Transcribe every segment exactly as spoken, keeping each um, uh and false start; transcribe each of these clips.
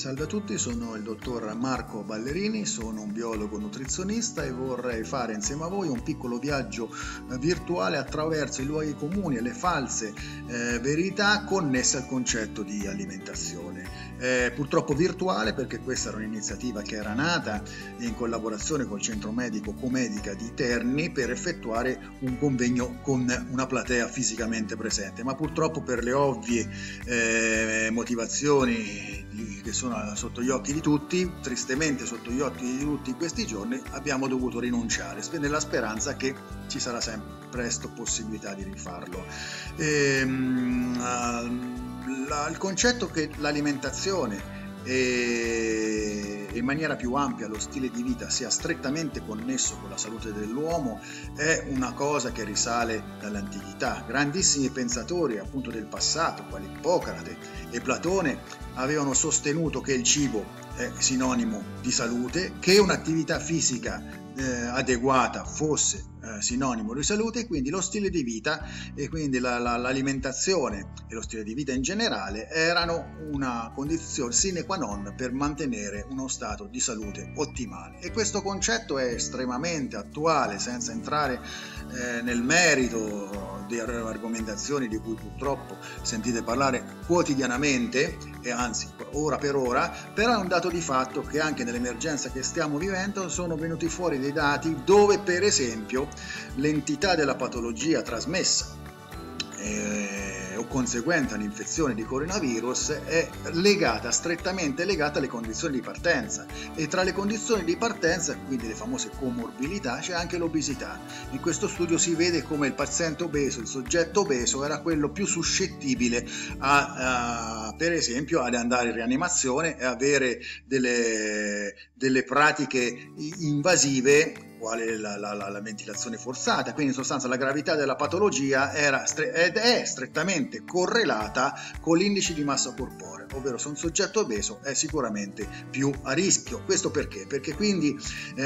Salve a tutti, sono il dottor Marco Ballerini, sono un biologo nutrizionista e vorrei fare insieme a voi un piccolo viaggio virtuale attraverso i luoghi comuni e le false eh, verità connesse al concetto di alimentazione. Eh, purtroppo virtuale, perché questa era un'iniziativa che era nata in collaborazione col Centro Medico Comedica di Terni per effettuare un convegno con una platea fisicamente presente, ma purtroppo per le ovvie eh, motivazioni di, che sono sotto gli occhi di tutti, tristemente sotto gli occhi di tutti in questi giorni, abbiamo dovuto rinunciare nella speranza che ci sarà sempre presto possibilità di rifarlo. Ehm, la, il concetto che l'alimentazione e in maniera più ampia lo stile di vita sia strettamente connesso con la salute dell'uomo è una cosa che risale dall'antichità. Grandissimi pensatori appunto del passato, quali Ippocrate e Platone, avevano sostenuto che il cibo è sinonimo di salute, che un'attività fisica eh, adeguata fosse eh, sinonimo di salute, e quindi lo stile di vita e quindi la, la, l'alimentazione e lo stile di vita in generale erano una condizione sine qua non per mantenere uno stato di salute ottimale. E questo concetto è estremamente attuale, senza entrare eh, nel merito di argomentazioni di cui purtroppo sentite parlare quotidianamente e anzi ora per ora, però è un dato di fatto che anche nell'emergenza che stiamo vivendo sono venuti fuori dei dati dove per esempio l'entità della patologia trasmessa eh, o conseguente all'infezione di coronavirus è legata, strettamente legata alle condizioni di partenza, e tra le condizioni di partenza, quindi le famose comorbilità, c'è anche l'obesità. In questo studio si vede come il paziente obeso, il soggetto obeso era quello più suscettibile a, a per esempio ad andare in rianimazione e avere delle, delle pratiche invasive quale la, la, la ventilazione forzata. Quindi in sostanza la gravità della patologia era ed è strettamente correlata con l'indice di massa corporea, ovvero se un soggetto obeso è sicuramente più a rischio. Questo perché? Perché quindi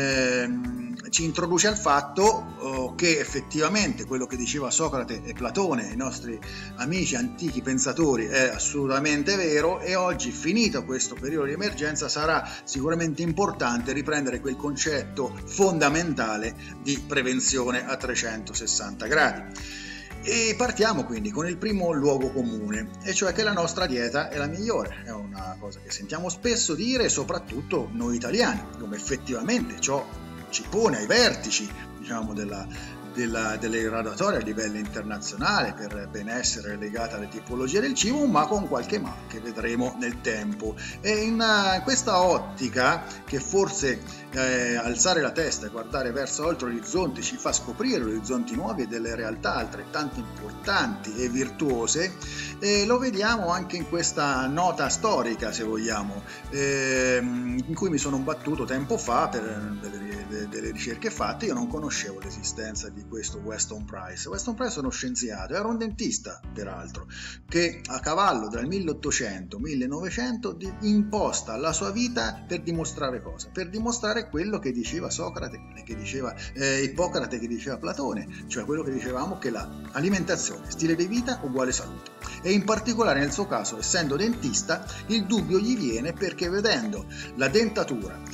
ehm, ci introduce al fatto oh, che effettivamente quello che diceva Socrate e Platone, i nostri amici antichi pensatori, è assolutamente vero, e oggi, finito questo periodo di emergenza, sarà sicuramente importante riprendere quel concetto fondamentale di prevenzione a trecentosessanta gradi. E partiamo quindi con il primo luogo comune, e cioè che la nostra dieta è la migliore. È una cosa che sentiamo spesso dire, soprattutto noi italiani, come effettivamente ciò ci pone ai vertici, diciamo, della Della, delle graduatorie a livello internazionale per benessere legata alle tipologie del cibo, ma con qualche ma che vedremo nel tempo. E in uh, questa ottica, che forse eh, alzare la testa e guardare verso oltre orizzonti ci fa scoprire orizzonti nuovi e delle realtà altrettanto importanti e virtuose, e lo vediamo anche in questa nota storica, se vogliamo, eh, in cui mi sono battuto tempo fa per delle, delle ricerche fatte. Io non conoscevo l'esistenza di questo Weston Price. Weston Price è uno scienziato, era un dentista peraltro, che a cavallo tra il milleottocento e il millenovecento di, imposta la sua vita per dimostrare cosa? Per dimostrare quello che diceva Socrate, che diceva eh, Ippocrate, che diceva Platone, cioè quello che dicevamo, che l'alimentazione, stile di vita uguale salute. E in particolare nel suo caso, essendo dentista, il dubbio gli viene perché vedendo la dentatura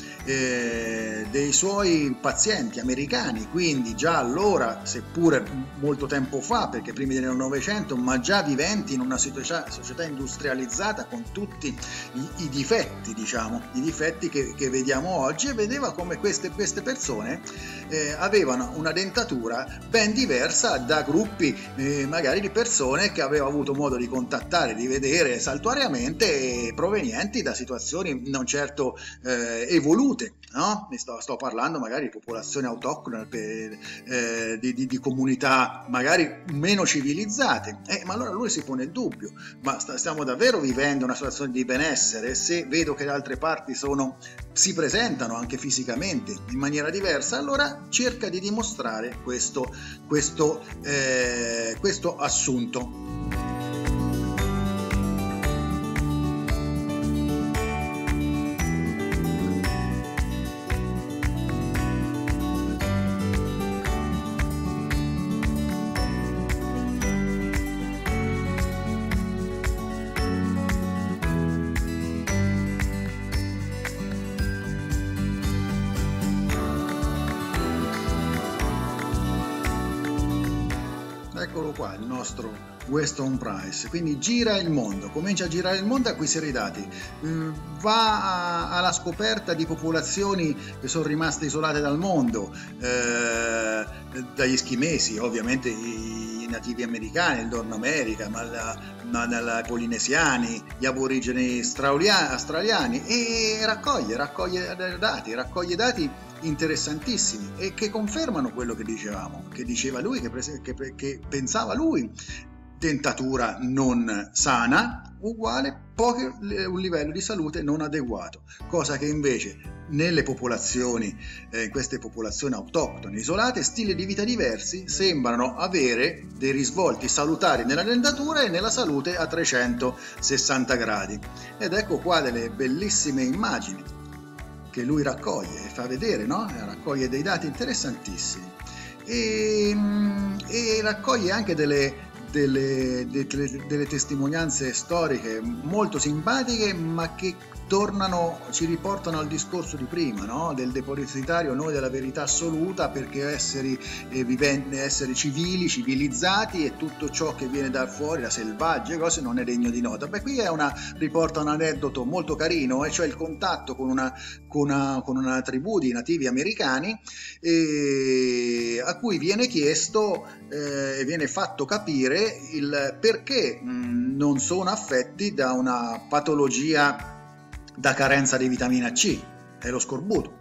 Eh, dei suoi pazienti americani, quindi già allora, seppure molto tempo fa, perché primi del Novecento, ma già viventi in una società, società industrializzata con tutti i, i difetti, diciamo, i difetti che, che vediamo oggi, e vedeva come queste, queste persone eh, avevano una dentatura ben diversa da gruppi eh, magari di persone che aveva avuto modo di contattare, di vedere saltuariamente, provenienti da situazioni non certo eh, evolute. No? Mi sto, sto parlando magari di popolazioni autoctone, per, eh, di, di, di comunità magari meno civilizzate, eh, ma allora lui si pone il dubbio: ma st- stiamo davvero vivendo una situazione di benessere se vedo che le altre parti sono, si presentano anche fisicamente in maniera diversa? Allora cerca di dimostrare questo, questo, eh, questo assunto. qua, il nostro Weston Price. Quindi gira il mondo, comincia a girare il mondo e acquisire i dati, va alla scoperta di popolazioni che sono rimaste isolate dal mondo, eh, dagli eschimesi, ovviamente i nativi americani, il Nord America, ma, la, ma dai polinesiani, gli aborigeni australiani, e raccoglie, raccoglie dati, raccoglie dati interessantissimi e che confermano quello che dicevamo, che diceva lui, che, che, che pensava lui. Dentatura non sana uguale poco, un livello di salute non adeguato, cosa che invece nelle popolazioni, eh, queste popolazioni autoctone isolate, stili di vita diversi sembrano avere dei risvolti salutari nella dentatura e nella salute a trecentosessanta gradi. Ed ecco qua delle bellissime immagini che lui raccoglie e fa vedere, no? Raccoglie dei dati interessantissimi e, e raccoglie anche delle Delle, delle, delle testimonianze storiche molto simpatiche, ma che tornano, ci riportano al discorso di prima, no? Del depositario noi della verità assoluta, perché esseri, eh, viventi, esseri civili, civilizzati, e tutto ciò che viene da fuori, da selvagge cose, non è degno di nota. Beh, qui è una, riporta un aneddoto molto carino, e cioè il contatto con una, con una, con una tribù di nativi americani, eh, a cui viene chiesto e eh, viene fatto capire il perché mh, non sono affetti da una patologia da carenza di vitamina C, è lo scorbuto.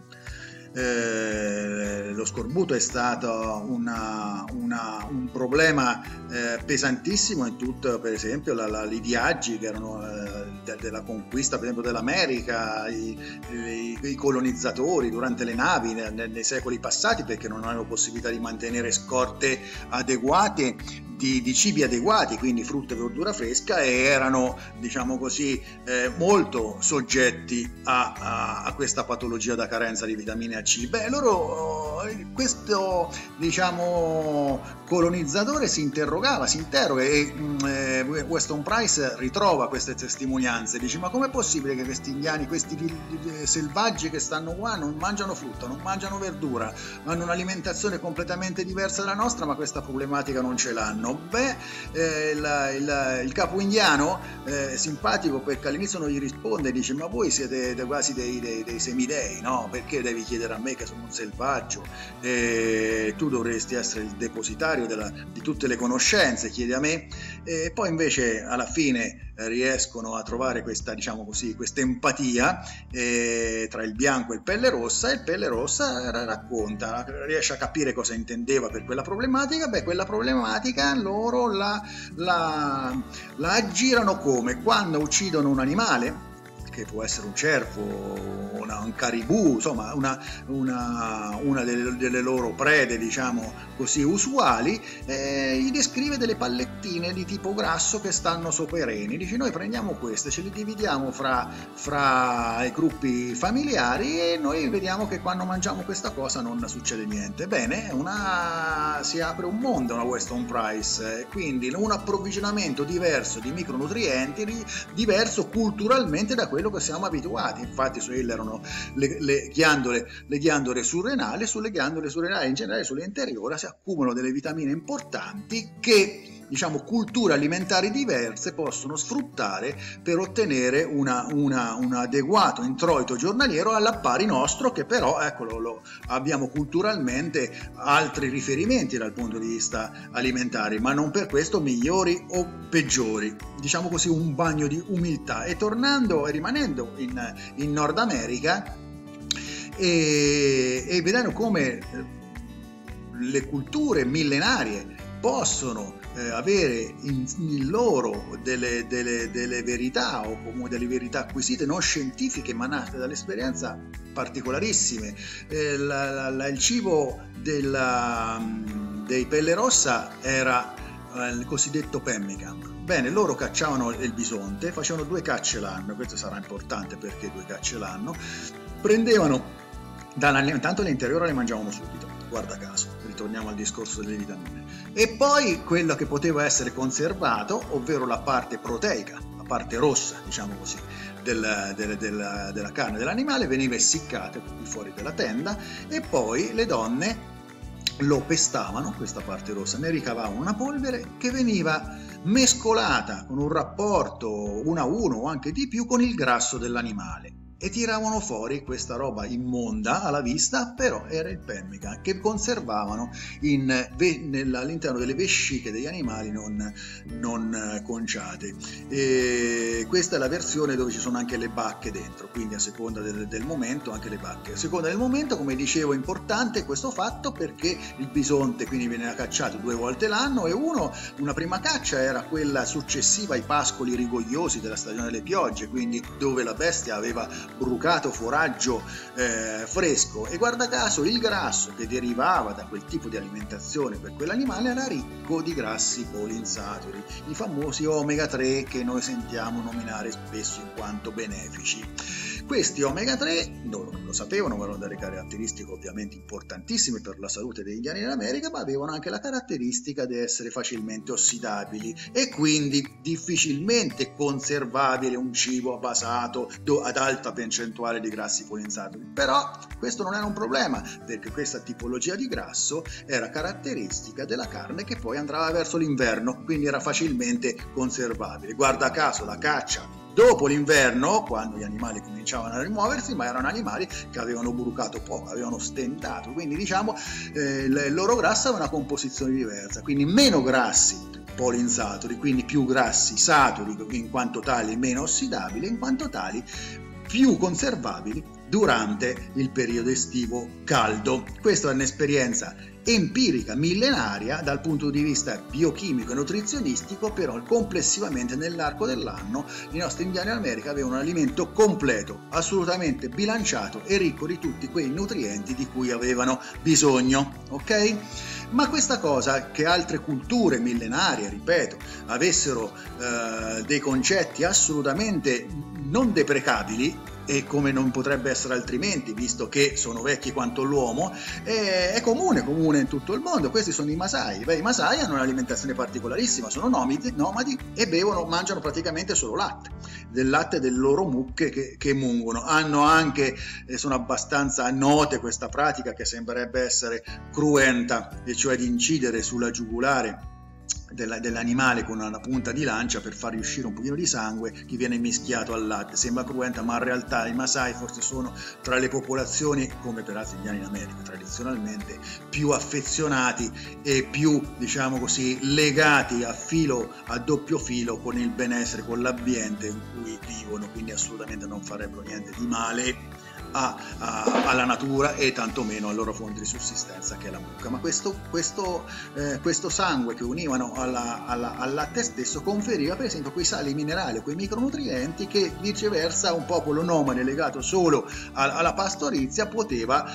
Eh, lo scorbuto è stato una, una, un problema eh, pesantissimo in tutto, per esempio, la, la, i viaggi che erano eh, de, della conquista, per esempio, dell'America, i, i, i colonizzatori durante le navi nei, nei secoli passati, perché non avevano possibilità di mantenere scorte adeguate Di, di cibi adeguati, quindi frutta e verdura fresca, e erano, diciamo così, eh, molto soggetti a, a, a questa patologia da carenza di vitamina C. Beh, loro, questo, diciamo, colonizzatore si interrogava, si interroga, e eh, Weston Price ritrova queste testimonianze, dice: ma com'è possibile che questi indiani, questi selvaggi che stanno qua, non mangiano frutta, non mangiano verdura, hanno un'alimentazione completamente diversa dalla nostra, ma questa problematica non ce l'hanno? Beh, eh, il, il, il capo indiano, eh, simpatico, perché all'inizio non gli risponde, dice: ma voi siete quasi dei, dei, dei semidei, no? Perché devi chiedere a me che sono un selvaggio? Eh, tu dovresti essere il depositario della, di tutte le conoscenze, chiedi a me. E poi invece alla fine riescono a trovare questa, diciamo così, questa empatia eh, tra il bianco e il pelle rossa, e il pelle rossa racconta, riesce a capire cosa intendeva per quella problematica. Beh, quella problematica loro la, la, la aggirano come? Quando uccidono un animale, che può essere un cervo, una, un caribù, insomma una, una, una delle, delle loro prede, diciamo così, usuali, eh, gli descrive delle pallettine di tipo grasso che stanno sopra i reni. Dice: noi prendiamo queste, ce le dividiamo fra, fra i gruppi familiari, e noi vediamo che quando mangiamo questa cosa non succede niente. Bene, una, si apre un mondo, una Weston Price, eh, quindi un approvvigionamento diverso di micronutrienti, diverso culturalmente da quello che siamo abituati. Infatti su elle erano le, le, ghiandole, le ghiandole surrenali, sulle ghiandole surrenali in generale, sulle interiori, si accumulano delle vitamine importanti che, diciamo, culture alimentari diverse possono sfruttare per ottenere una, una, un adeguato introito giornaliero alla pari nostro, che però, eccolo, lo, abbiamo culturalmente altri riferimenti dal punto di vista alimentare, ma non per questo migliori o peggiori. Diciamo così, un bagno di umiltà. E tornando e rimanendo in, in Nord America, e, e vedendo come le culture millenarie possono eh, avere in, in loro delle, delle, delle verità, o comunque delle verità acquisite non scientifiche ma nate dall'esperienza, particolarissime. Eh, la, la, la, il cibo della, dei pelle rossa era eh, il cosiddetto pemmican. Bene, loro cacciavano il bisonte, facevano due cacce l'anno, questo sarà importante perché due cacce l'anno, prendevano, intanto l'interiore le mangiavano subito, guarda caso, ritorniamo al discorso delle vitamine, e poi quello che poteva essere conservato, ovvero la parte proteica, la parte rossa, diciamo così, del, del, del, della carne dell'animale, veniva essiccata fuori dalla tenda, e poi le donne lo pestavano, questa parte rossa, ne ricavavano una polvere che veniva mescolata con un rapporto uno a uno o anche di più con il grasso dell'animale e tiravano fuori questa roba immonda alla vista, però era il pemmican che conservavano all'interno delle vesciche degli animali non, non conciate. E questa è la versione dove ci sono anche le bacche dentro, quindi a seconda del, del momento anche le bacche. A seconda del momento, come dicevo, è importante questo fatto perché il bisonte quindi veniva cacciato due volte l'anno e uno, una prima caccia era quella successiva ai pascoli rigogliosi della stagione delle piogge, quindi dove la bestia aveva brucato foraggio eh, fresco e guarda caso il grasso che derivava da quel tipo di alimentazione per quell'animale era ricco di grassi polinsaturi, i famosi omega tre che noi sentiamo nominare spesso in quanto benefici. Questi omega tre non lo sapevano, avevano delle caratteristiche ovviamente importantissime per la salute degli indiani in America, ma avevano anche la caratteristica di essere facilmente ossidabili e quindi difficilmente conservabile un cibo basato ad alta percentuale di grassi polinsaturi. Però questo non era un problema, perché questa tipologia di grasso era caratteristica della carne che poi andava verso l'inverno, quindi era facilmente conservabile. Guarda caso la caccia dopo l'inverno, quando gli animali cominciavano a rimuoversi, ma erano animali che avevano brucato poco, avevano stentato, quindi diciamo eh, il loro grasso aveva una composizione diversa, quindi meno grassi polinsaturi, quindi più grassi saturi in quanto tali meno ossidabili, in quanto tali più conservabili durante il periodo estivo caldo. Questa è un'esperienza empirica millenaria dal punto di vista biochimico e nutrizionistico, però complessivamente nell'arco dell'anno i nostri indiani d'America avevano un alimento completo, assolutamente bilanciato e ricco di tutti quei nutrienti di cui avevano bisogno, ok? Ma questa cosa che altre culture millenarie, ripeto, avessero eh, dei concetti assolutamente non deprecabili, e come non potrebbe essere altrimenti, visto che sono vecchi quanto l'uomo, è, è comune, comune in tutto il mondo. Questi sono i Masai. Beh, i Masai hanno un'alimentazione particolarissima, sono nomadi, nomadi e bevono, mangiano praticamente solo latte, del latte delle loro mucche che, che mungono. Hanno anche, eh, sono abbastanza note questa pratica che sembrerebbe essere cruenta, e cioè di incidere sulla giugulare dell'animale con una punta di lancia per far uscire un pochino di sangue che viene mischiato al latte. Sembra cruenta, ma in realtà i Masai forse sono tra le popolazioni, come per altri indiani in America tradizionalmente, più affezionati e più, diciamo così, legati a filo, a doppio filo con il benessere, con l'ambiente in cui vivono, quindi assolutamente non farebbero niente di male A, a, alla natura e tantomeno alla loro fonte di sussistenza che è la mucca. Ma questo, questo, eh, questo sangue che univano alla, alla, al latte stesso conferiva per esempio quei sali minerali, quei micronutrienti che viceversa un popolo nomade legato solo a, alla pastorizia poteva,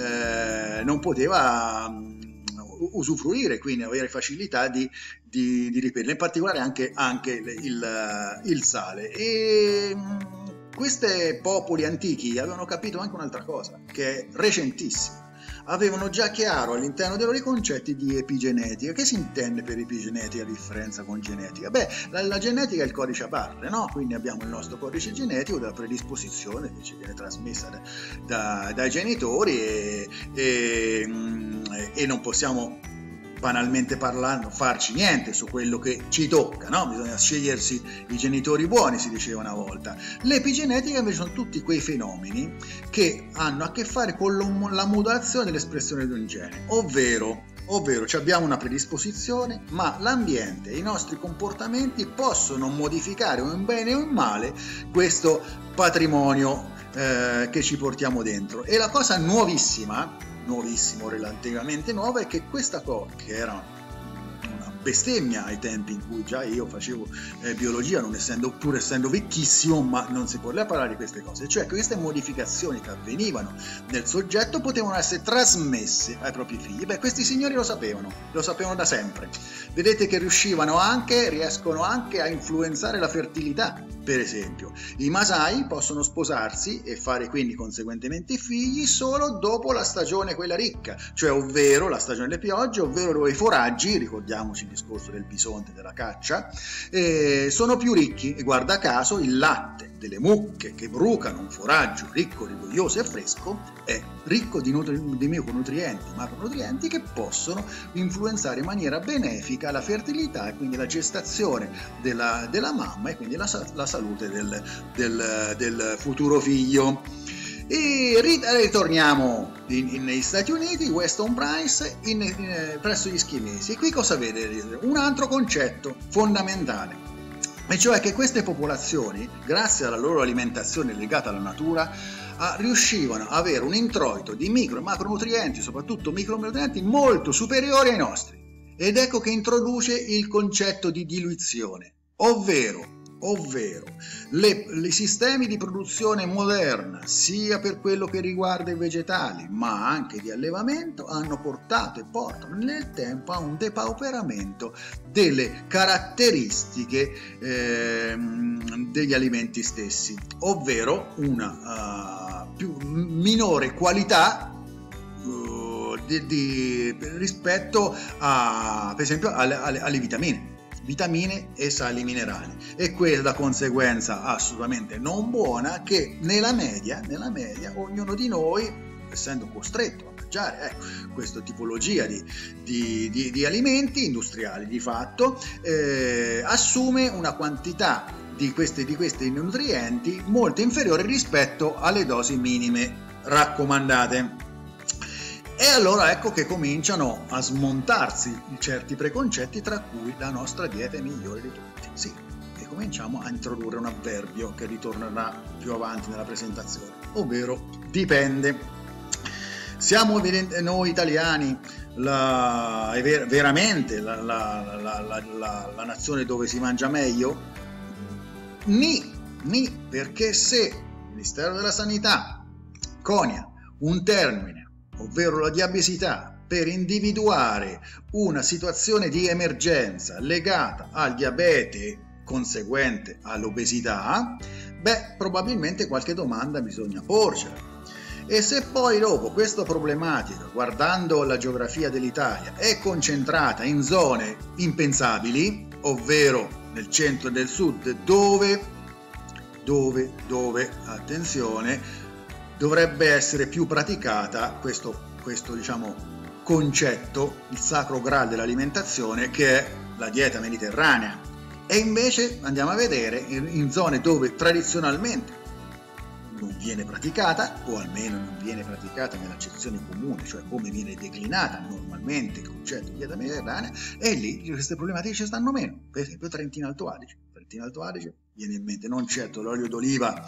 eh, non poteva um, usufruire, quindi avere facilità di, di, di ripetere, in particolare anche, anche il, il sale. E questi popoli antichi avevano capito anche un'altra cosa, che è recentissima. Avevano già chiaro all'interno dei loro concetti di epigenetica. Che si intende per epigenetica a differenza con genetica? Beh, la, la genetica è il codice a barre, no? Quindi abbiamo il nostro codice genetico della predisposizione che ci viene trasmessa da, da, dai genitori e, e, e non possiamo, banalmente parlando, farci niente su quello che ci tocca, no? Bisogna scegliersi i genitori buoni, si diceva una volta. L'epigenetica invece sono tutti quei fenomeni che hanno a che fare con la modulazione dell'espressione di un gene, ovvero ovvero abbiamo una predisposizione, ma l'ambiente e i nostri comportamenti possono modificare o in bene o in male questo patrimonio eh, che ci portiamo dentro. E la cosa nuovissima nuovissimo, relativamente nuova, è che questa cosa, che era una bestemmia ai tempi in cui già io facevo eh, biologia, non essendo, pur essendo vecchissimo, ma non si poteva parlare di queste cose, cioè queste modificazioni che avvenivano nel soggetto potevano essere trasmesse ai propri figli. Beh, questi signori lo sapevano, lo sapevano da sempre. Vedete che riuscivano anche, riescono anche a influenzare la fertilità. Per esempio, i Masai possono sposarsi e fare quindi conseguentemente figli solo dopo la stagione quella ricca, cioè ovvero la stagione delle piogge, ovvero dove i foraggi, ricordiamoci discorso del bisonte, della caccia, eh, sono più ricchi, e guarda caso il latte delle mucche che brucano un foraggio ricco, rigoglioso e fresco è ricco di, nutri- di micronutrienti, macronutrienti che possono influenzare in maniera benefica la fertilità e quindi la gestazione della, della mamma e quindi la, la salute del, del, del futuro figlio. E ritorniamo in, in, negli Stati Uniti, Weston Price, in, in, presso gli eschimesi. E qui cosa vede? Un altro concetto fondamentale, e cioè che queste popolazioni, grazie alla loro alimentazione legata alla natura, a, riuscivano ad avere un introito di micro e macronutrienti, soprattutto micronutrienti, molto superiori ai nostri. Ed ecco che introduce il concetto di diluizione, ovvero ovvero le, i sistemi di produzione moderna, sia per quello che riguarda i vegetali ma anche di allevamento, hanno portato e portano nel tempo a un depauperamento delle caratteristiche eh, degli alimenti stessi, ovvero una uh, più, minore qualità uh, di, di, rispetto a, per esempio alle, alle, alle vitamine vitamine e sali minerali, e questa la conseguenza assolutamente non buona che nella media, nella media ognuno di noi, essendo costretto a mangiare ecco, questa tipologia di, di, di, di alimenti industriali di fatto, eh, assume una quantità di questi, di questi nutrienti molto inferiore rispetto alle dosi minime raccomandate. E allora ecco che cominciano a smontarsi certi preconcetti, tra cui la nostra dieta è migliore di tutti. Sì, e cominciamo a introdurre un avverbio che ritornerà più avanti nella presentazione, ovvero dipende. Siamo noi italiani la, ver- veramente la, la, la, la, la, la nazione dove si mangia meglio? Ni, ni, perché se il Ministero della Sanità conia un termine, ovvero la diabesità, per individuare una situazione di emergenza legata al diabete conseguente all'obesità, beh, probabilmente qualche domanda bisogna porcela. E se poi dopo questa problematica, guardando la geografia dell'Italia, è concentrata in zone impensabili, ovvero nel centro e nel sud, dove, dove, dove, attenzione, dovrebbe essere più praticata questo, questo diciamo, concetto, il sacro graal dell'alimentazione, che è la dieta mediterranea. E invece andiamo a vedere in, in zone dove tradizionalmente non viene praticata, o almeno non viene praticata nell'accezione comune, cioè come viene declinata normalmente il concetto di dieta mediterranea, e lì queste problematiche ci stanno meno. Per esempio Trentino Alto Adige. Trentino Alto Adige viene in mente non certo l'olio d'oliva,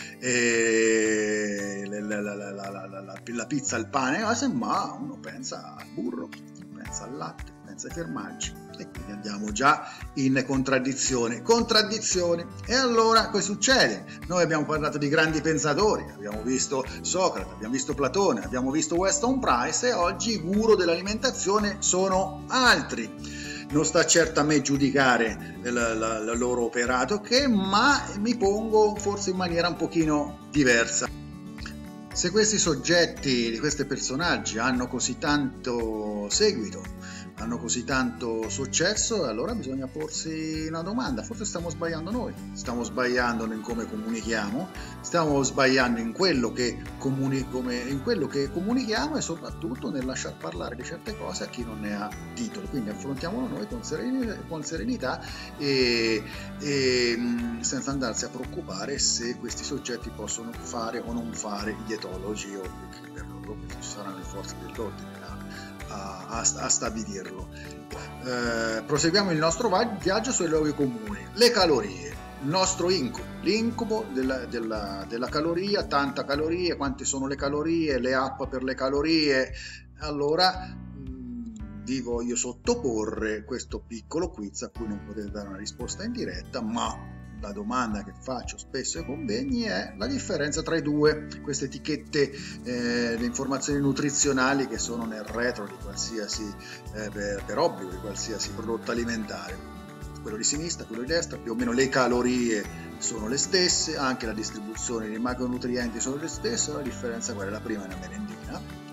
e la, la, la, la, la, la, la pizza, il pane, ma uno pensa al burro, pensa al latte, pensa ai formaggi, e quindi andiamo già in contraddizione. Contraddizione. E allora cosa succede? Noi abbiamo parlato di grandi pensatori, abbiamo visto Socrate, abbiamo visto Platone, abbiamo visto Weston Price, e oggi i guru dell'alimentazione sono altri. Non sta certo a me giudicare il loro operato, che, ma mi pongo forse in maniera un pochino diversa. Se questi soggetti, di questi personaggi hanno così tanto seguito, hanno così tanto successo, allora bisogna porsi una domanda. Forse stiamo sbagliando noi, stiamo sbagliando in come comunichiamo, stiamo sbagliando in quello che, comuni- come, in quello che comunichiamo, e soprattutto nel lasciar parlare di certe cose a chi non ne ha titolo. Quindi affrontiamolo noi con serenità, con serenità e, e senza andarsi a preoccupare se questi soggetti possono fare o non fare i dietologi, o per loro ci saranno le forze dell'ordine A, a, a stabilirlo. Eh, proseguiamo il nostro viaggio sui luoghi comuni. Le calorie, il nostro incubo, l'incubo della, della, della caloria, tanta calorie, quante sono le calorie, le app per le calorie. Allora mh, vi voglio sottoporre questo piccolo quiz a cui non potete dare una risposta in diretta, ma la domanda che faccio spesso ai convegni è la differenza tra i due, queste etichette, eh, le informazioni nutrizionali che sono nel retro di qualsiasi, eh, per, per obbligo di qualsiasi prodotto alimentare. Quello di sinistra, quello di destra, più o meno le calorie sono le stesse, anche la distribuzione dei macronutrienti sono le stesse, la differenza qual è? La prima è una merendina,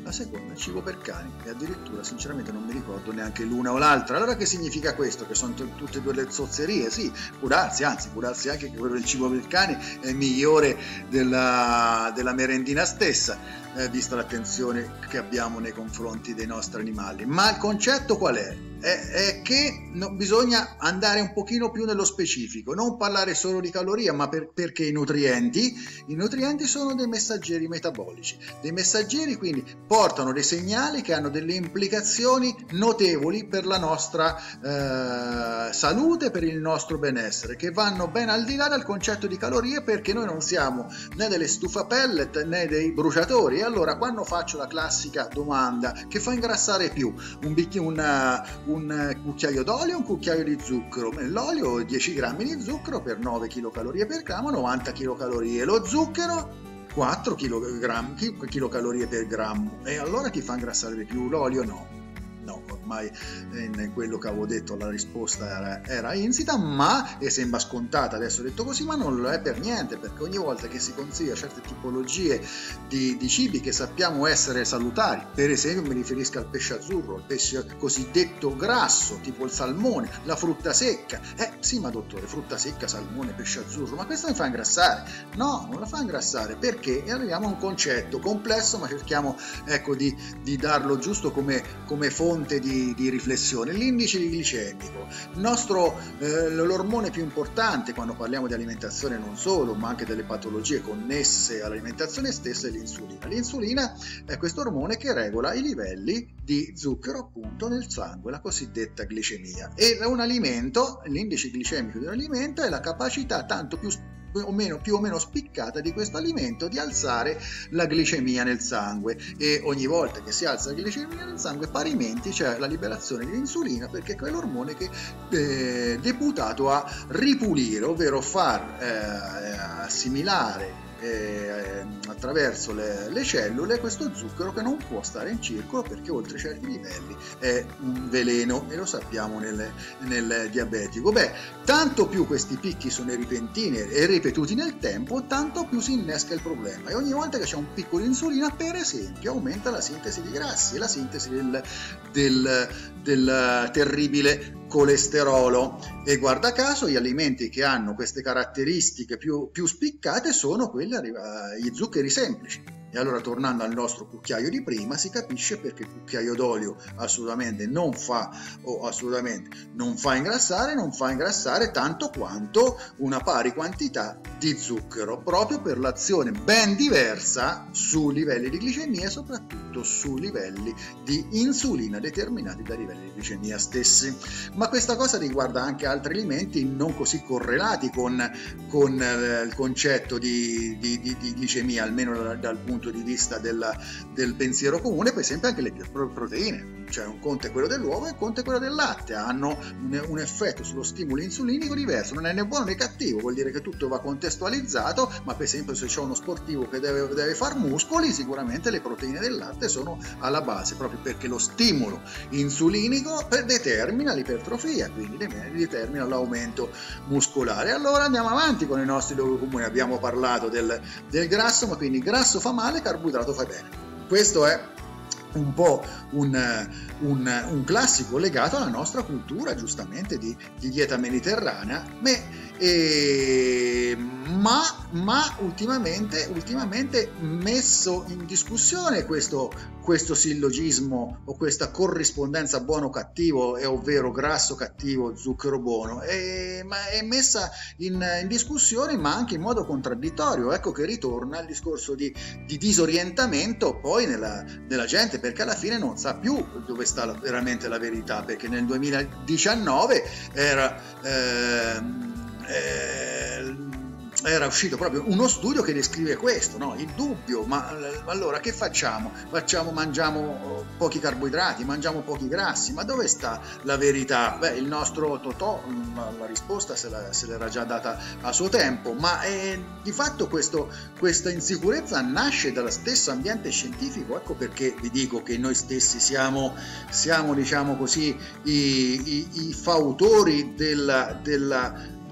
la seconda cibo per cani, e addirittura sinceramente non mi ricordo neanche l'una o l'altra. Allora che significa questo? Che sono t- tutte e due le zozzerie? Sì, può darsi, anzi può darsi anche che quello del cibo per cani è migliore della, della merendina stessa, eh, vista l'attenzione che abbiamo nei confronti dei nostri animali. Ma il concetto qual è? È, è che no, bisogna andare un pochino più nello specifico, non parlare solo di calorie, ma per, perché i nutrienti, i nutrienti sono dei messaggeri metabolici, dei messaggeri quindi portano dei segnali che hanno delle implicazioni notevoli per la nostra eh, salute, per il nostro benessere, che vanno ben al di là del concetto di calorie, perché noi non siamo né delle stufa pellet né dei bruciatori. E allora quando faccio la classica domanda che fa ingrassare più, un bicchiere, una un cucchiaio d'olio, un cucchiaio di zucchero. L'olio dieci grammi di zucchero per nove chilocalorie per grammo, novanta chilocalorie. Lo zucchero quattro chilocalorie per grammo. E allora ti fa ingrassare di più l'olio? No. No, ormai in quello che avevo detto la risposta era, era insita, ma, e sembra scontata adesso detto così, ma non lo è per niente, perché ogni volta che si consiglia certe tipologie di, di cibi che sappiamo essere salutari, per esempio mi riferisco al pesce azzurro, il pesce cosiddetto grasso, tipo il salmone, la frutta secca, eh sì ma dottore, frutta secca, salmone, pesce azzurro, ma questo mi fa ingrassare? No, non la fa ingrassare, perché arriviamo a un concetto complesso, ma cerchiamo ecco di, di darlo giusto come, come fonte Di, di riflessione. L'indice glicemico, il nostro eh, l'ormone più importante quando parliamo di alimentazione, non solo ma anche delle patologie connesse all'alimentazione stessa, è l'insulina. L'insulina è questo ormone che regola i livelli di zucchero appunto nel sangue, la cosiddetta glicemia. E un alimento, l'indice glicemico di un alimento è la capacità tanto più o meno, più o meno spiccata di questo alimento di alzare la glicemia nel sangue, e ogni volta che si alza la glicemia nel sangue parimenti c'è la liberazione di insulina, perché è quell'ormone che è deputato a ripulire, ovvero far eh, assimilare Eh, attraverso le, le cellule questo zucchero che non può stare in circolo, perché oltre certi livelli è un veleno, e lo sappiamo nel, nel diabetico. Beh, tanto più questi picchi sono repentini e ripetuti nel tempo, tanto più si innesca il problema, e ogni volta che c'è un picco di insulina, per esempio, aumenta la sintesi di grassi e la sintesi del, del, del terribile colesterolo. E guarda caso gli alimenti che hanno queste caratteristiche più, più spiccate sono quelli, gli zuccheri semplici. E allora, tornando al nostro cucchiaio di prima, si capisce perché il cucchiaio d'olio assolutamente non fa o assolutamente non fa ingrassare, non fa ingrassare tanto quanto una pari quantità di zucchero, proprio per l'azione ben diversa su livelli di glicemia e soprattutto su livelli di insulina determinati dai livelli di glicemia stessi. Ma questa cosa riguarda anche altri alimenti non così correlati con, con eh, il concetto di, di, di, di glicemia, almeno dal, dal punto di vista della, del pensiero comune. Per esempio anche le proteine, cioè un conto è quello dell'uovo e un conto è quello del latte, hanno un, un effetto sullo stimolo insulinico diverso, non è né buono né cattivo, vuol dire che tutto va contestualizzato. Ma per esempio se c'è uno sportivo che deve, deve far muscoli, sicuramente le proteine del latte sono alla base, proprio perché lo stimolo insulinico determina l'ipertrofia, quindi determina l'aumento muscolare. Allora andiamo avanti con i nostri luoghi comuni, abbiamo parlato del, del grasso, ma quindi grasso fa male, carboidrato fa bene. Questo è un po' un, un, un classico legato alla nostra cultura, giustamente, di, di dieta mediterranea, me, e, ma, ma ultimamente, ultimamente messo in discussione questo, questo sillogismo o questa corrispondenza buono-cattivo, e ovvero grasso-cattivo, zucchero buono, è, ma è messa in, in discussione, ma anche in modo contraddittorio. Ecco che ritorna il discorso di, di disorientamento poi nella, nella gente, perché alla fine non sa più dove sta la, veramente la verità, perché nel duemiladiciannove era eh, eh, era uscito proprio uno studio che descrive questo, no? Il dubbio, ma allora che facciamo? Facciamo, mangiamo pochi carboidrati, mangiamo pochi grassi, ma dove sta la verità? Beh, il nostro Totò la risposta se, la, se l'era già data a suo tempo, ma eh, di fatto questo, questa insicurezza nasce dallo stesso ambiente scientifico. Ecco perché vi dico che noi stessi siamo, siamo diciamo così, i, i, i fautori della, della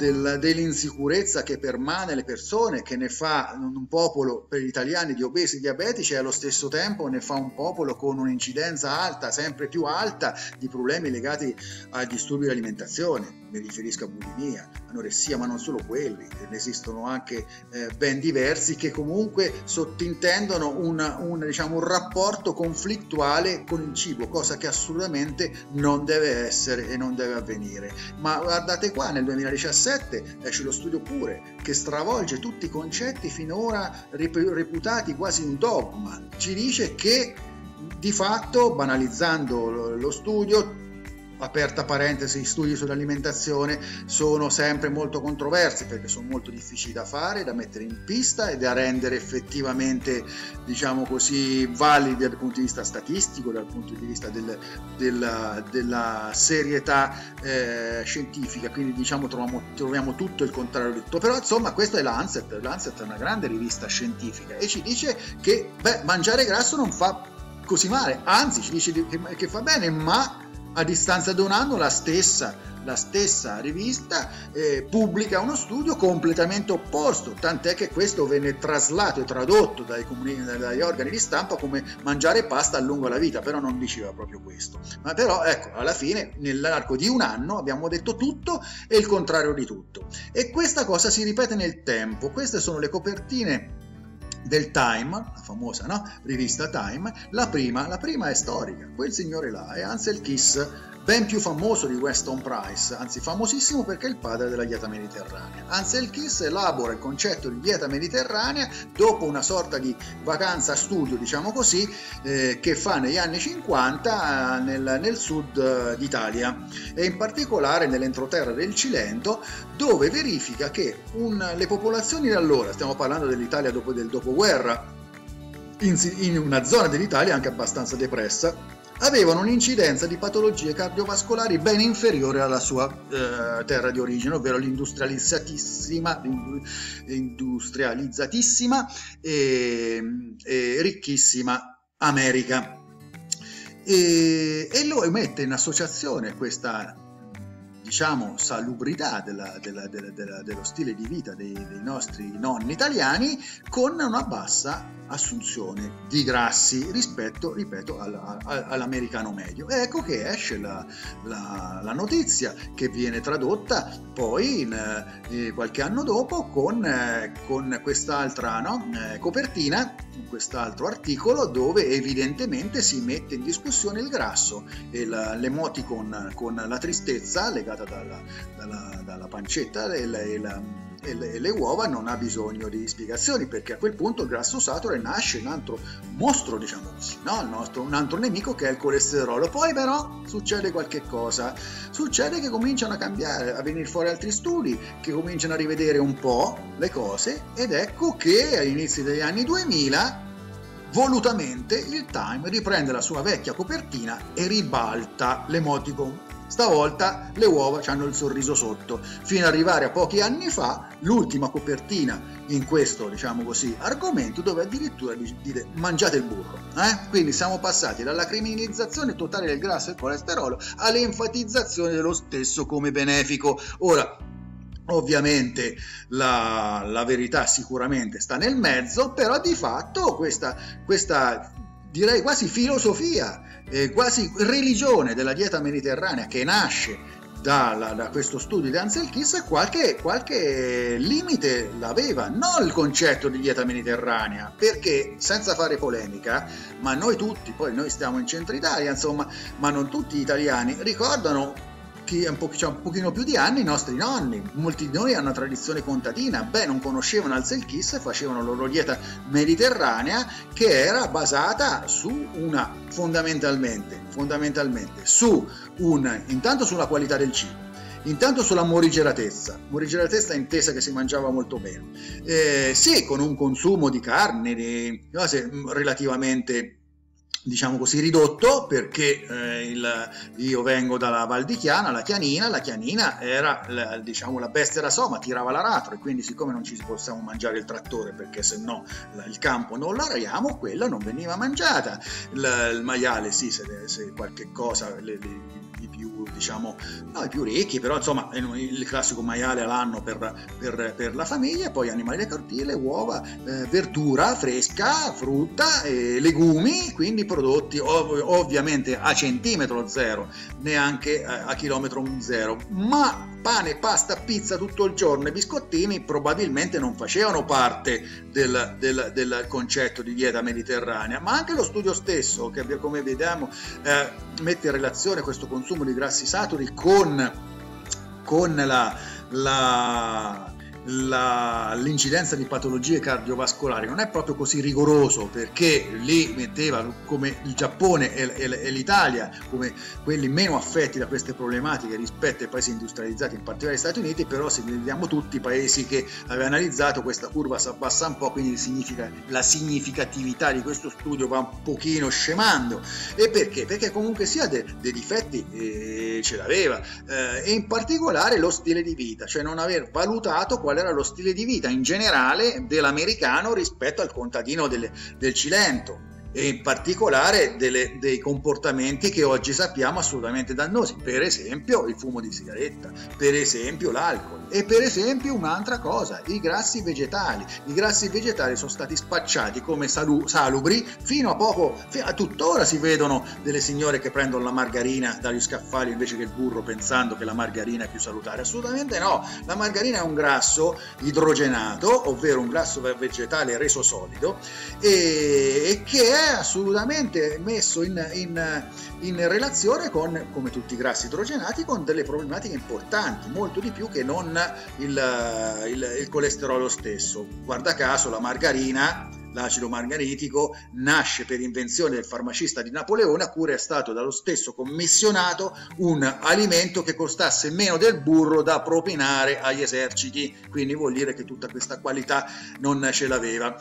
del, dell'insicurezza che permane le persone, che ne fa un popolo per gli italiani di obesi e diabetici, e allo stesso tempo ne fa un popolo con un'incidenza alta, sempre più alta, di problemi legati ai disturbi di alimentazione. Mi riferisco a bulimia, anoressia, ma non solo quelli, ne esistono anche eh, ben diversi che comunque sottintendono un, un, diciamo, un rapporto conflittuale con il cibo, cosa che assolutamente non deve essere e non deve avvenire. Ma guardate qua, nel duemiladiciassette esce lo studio Cure, che stravolge tutti i concetti finora reputati quasi un dogma. Ci dice che di fatto, banalizzando lo studio, aperta parentesi, studi sull'alimentazione sono sempre molto controversi perché sono molto difficili da fare, da mettere in pista e da rendere effettivamente, diciamo così, validi dal punto di vista statistico, dal punto di vista del, del, della serietà eh, scientifica. Quindi diciamo troviamo, troviamo tutto il contrario di tutto. Però insomma, questa è Lancet. Lancet è una grande rivista scientifica e ci dice che beh, mangiare grasso non fa così male, anzi ci dice che, che fa bene, ma a distanza di un anno la stessa, la stessa rivista eh, pubblica uno studio completamente opposto, tant'è che questo venne traslato e tradotto dai, comuni, dagli organi di stampa come mangiare pasta allunga la vita, però non diceva proprio questo. Ma però ecco, alla fine nell'arco di un anno abbiamo detto tutto e il contrario di tutto, e questa cosa si ripete nel tempo. Queste sono le copertine del Time, la famosa, no? Rivista Time. La prima, la prima è storica, quel signore là è Ansel Keys, ben più famoso di Weston Price, anzi famosissimo perché è il padre della dieta mediterranea. Ansel Keys elabora il concetto di dieta mediterranea dopo una sorta di vacanza studio, diciamo così, eh, che fa negli anni cinquanta nel, nel sud d'Italia, e in particolare nell'entroterra del Cilento, dove verifica che un, le popolazioni di allora, stiamo parlando dell'Italia dopo del dopoguerra, in, in una zona dell'Italia anche abbastanza depressa, avevano un'incidenza di patologie cardiovascolari ben inferiore alla sua eh, terra di origine, ovvero l'industrializzatissima, industrializzatissima e, e ricchissima America. E, e lui mette in associazione questa, diciamo, salubrità della, della, della, della, dello stile di vita dei, dei nostri nonni italiani con una bassa assunzione di grassi rispetto, ripeto, all, all, all'americano medio. E ecco che esce la, la, la notizia, che viene tradotta poi in, eh, qualche anno dopo con, eh, con quest'altra, no, eh, copertina, con quest'altro articolo dove evidentemente si mette in discussione il grasso, e la, l'emoticon con la tristezza legata dalla, dalla, dalla pancetta e la, e la e le, e le uova non ha bisogno di spiegazioni, perché a quel punto il grasso saturo nasce un altro mostro, diciamo così, no? Il nostro, un altro nemico, che è il colesterolo. Poi però succede qualche cosa, succede che cominciano a cambiare, a venire fuori altri studi che cominciano a rivedere un po' le cose, ed ecco che agli inizi degli anni duemila volutamente il Time riprende la sua vecchia copertina e ribalta l'emoticon. Stavolta le uova hanno il sorriso sotto, fino ad arrivare a pochi anni fa l'ultima copertina in questo, diciamo così, argomento, dove addirittura dite mangiate il burro. Eh? Quindi siamo passati dalla criminalizzazione totale del grasso e del colesterolo all'enfatizzazione dello stesso come benefico. Ora, ovviamente la, la verità sicuramente sta nel mezzo, però di fatto questa, questa direi quasi filosofia, eh, quasi religione della dieta mediterranea, che nasce da, da questo studio di Ansel Keys, qualche, qualche limite l'aveva, non il concetto di dieta mediterranea, perché, senza fare polemica, ma noi tutti, poi noi stiamo in centro Italia, insomma, ma non tutti gli italiani ricordano, chi un, po', cioè un pochino più di anni, i nostri nonni. Molti di noi hanno una tradizione contadina, beh, non conoscevano Ansel Keys e facevano la loro dieta mediterranea, che era basata su una, fondamentalmente, fondamentalmente, su un, intanto sulla qualità del cibo, intanto sulla morigeratezza, morigeratezza intesa che si mangiava molto meno, eh, sì, con un consumo di carne, di cose relativamente, diciamo così, ridotto, perché eh, il, io vengo dalla Val di Chiana, la Chianina, la Chianina era la, diciamo la bestia da soma, tirava l'aratro, e quindi siccome non ci possiamo mangiare il trattore perché se no la, il campo non l'ariamo, quella non veniva mangiata. Il, il maiale sì, se, se qualche cosa, le, le, i più, diciamo, no, i più ricchi, però insomma il classico maiale all'anno per, per, per la famiglia, poi animali da cortile, uova, eh, verdura fresca, frutta, e legumi, quindi prodotti ov- ovviamente a centimetro zero, neanche a, a chilometro zero, ma pane, pasta, pizza tutto il giorno e biscottini probabilmente non facevano parte del, del, del concetto di dieta mediterranea. Ma anche lo studio stesso, che come vediamo eh, mette in relazione questo consumo di grassi saturi con, con la, la La, l'incidenza di patologie cardiovascolari, non è proprio così rigoroso, perché lì metteva come il Giappone e, e, e l'Italia come quelli meno affetti da queste problematiche rispetto ai paesi industrializzati, in particolare gli Stati Uniti. Però se vediamo tutti i paesi che aveva analizzato, questa curva si abbassa un po', quindi significa, la significatività di questo studio va un pochino scemando. E perché? Perché comunque sia dei de difetti eh, ce l'aveva, eh, e in particolare lo stile di vita, cioè non aver valutato qual era lo stile di vita in generale dell'americano rispetto al contadino del, del Cilento, e in particolare delle, dei comportamenti che oggi sappiamo assolutamente dannosi, per esempio il fumo di sigaretta, per esempio l'alcol, e per esempio un'altra cosa, i grassi vegetali. I grassi vegetali sono stati spacciati come salu- salubri fino a poco, fino a tuttora si vedono delle signore che prendono la margarina dagli scaffali invece che il burro, pensando che la margarina è più salutare. Assolutamente no, la margarina è un grasso idrogenato, ovvero un grasso vegetale reso solido, e, e che è assolutamente messo in, in, in relazione con, come tutti i grassi idrogenati, con delle problematiche importanti, molto di più che non il, il, il colesterolo stesso. Guarda caso la margarina, l'acido margaritico, nasce per invenzione del farmacista di Napoleone, a cui è stato dallo stesso commissionato un alimento che costasse meno del burro da propinare agli eserciti, quindi vuol dire che tutta questa qualità non ce l'aveva.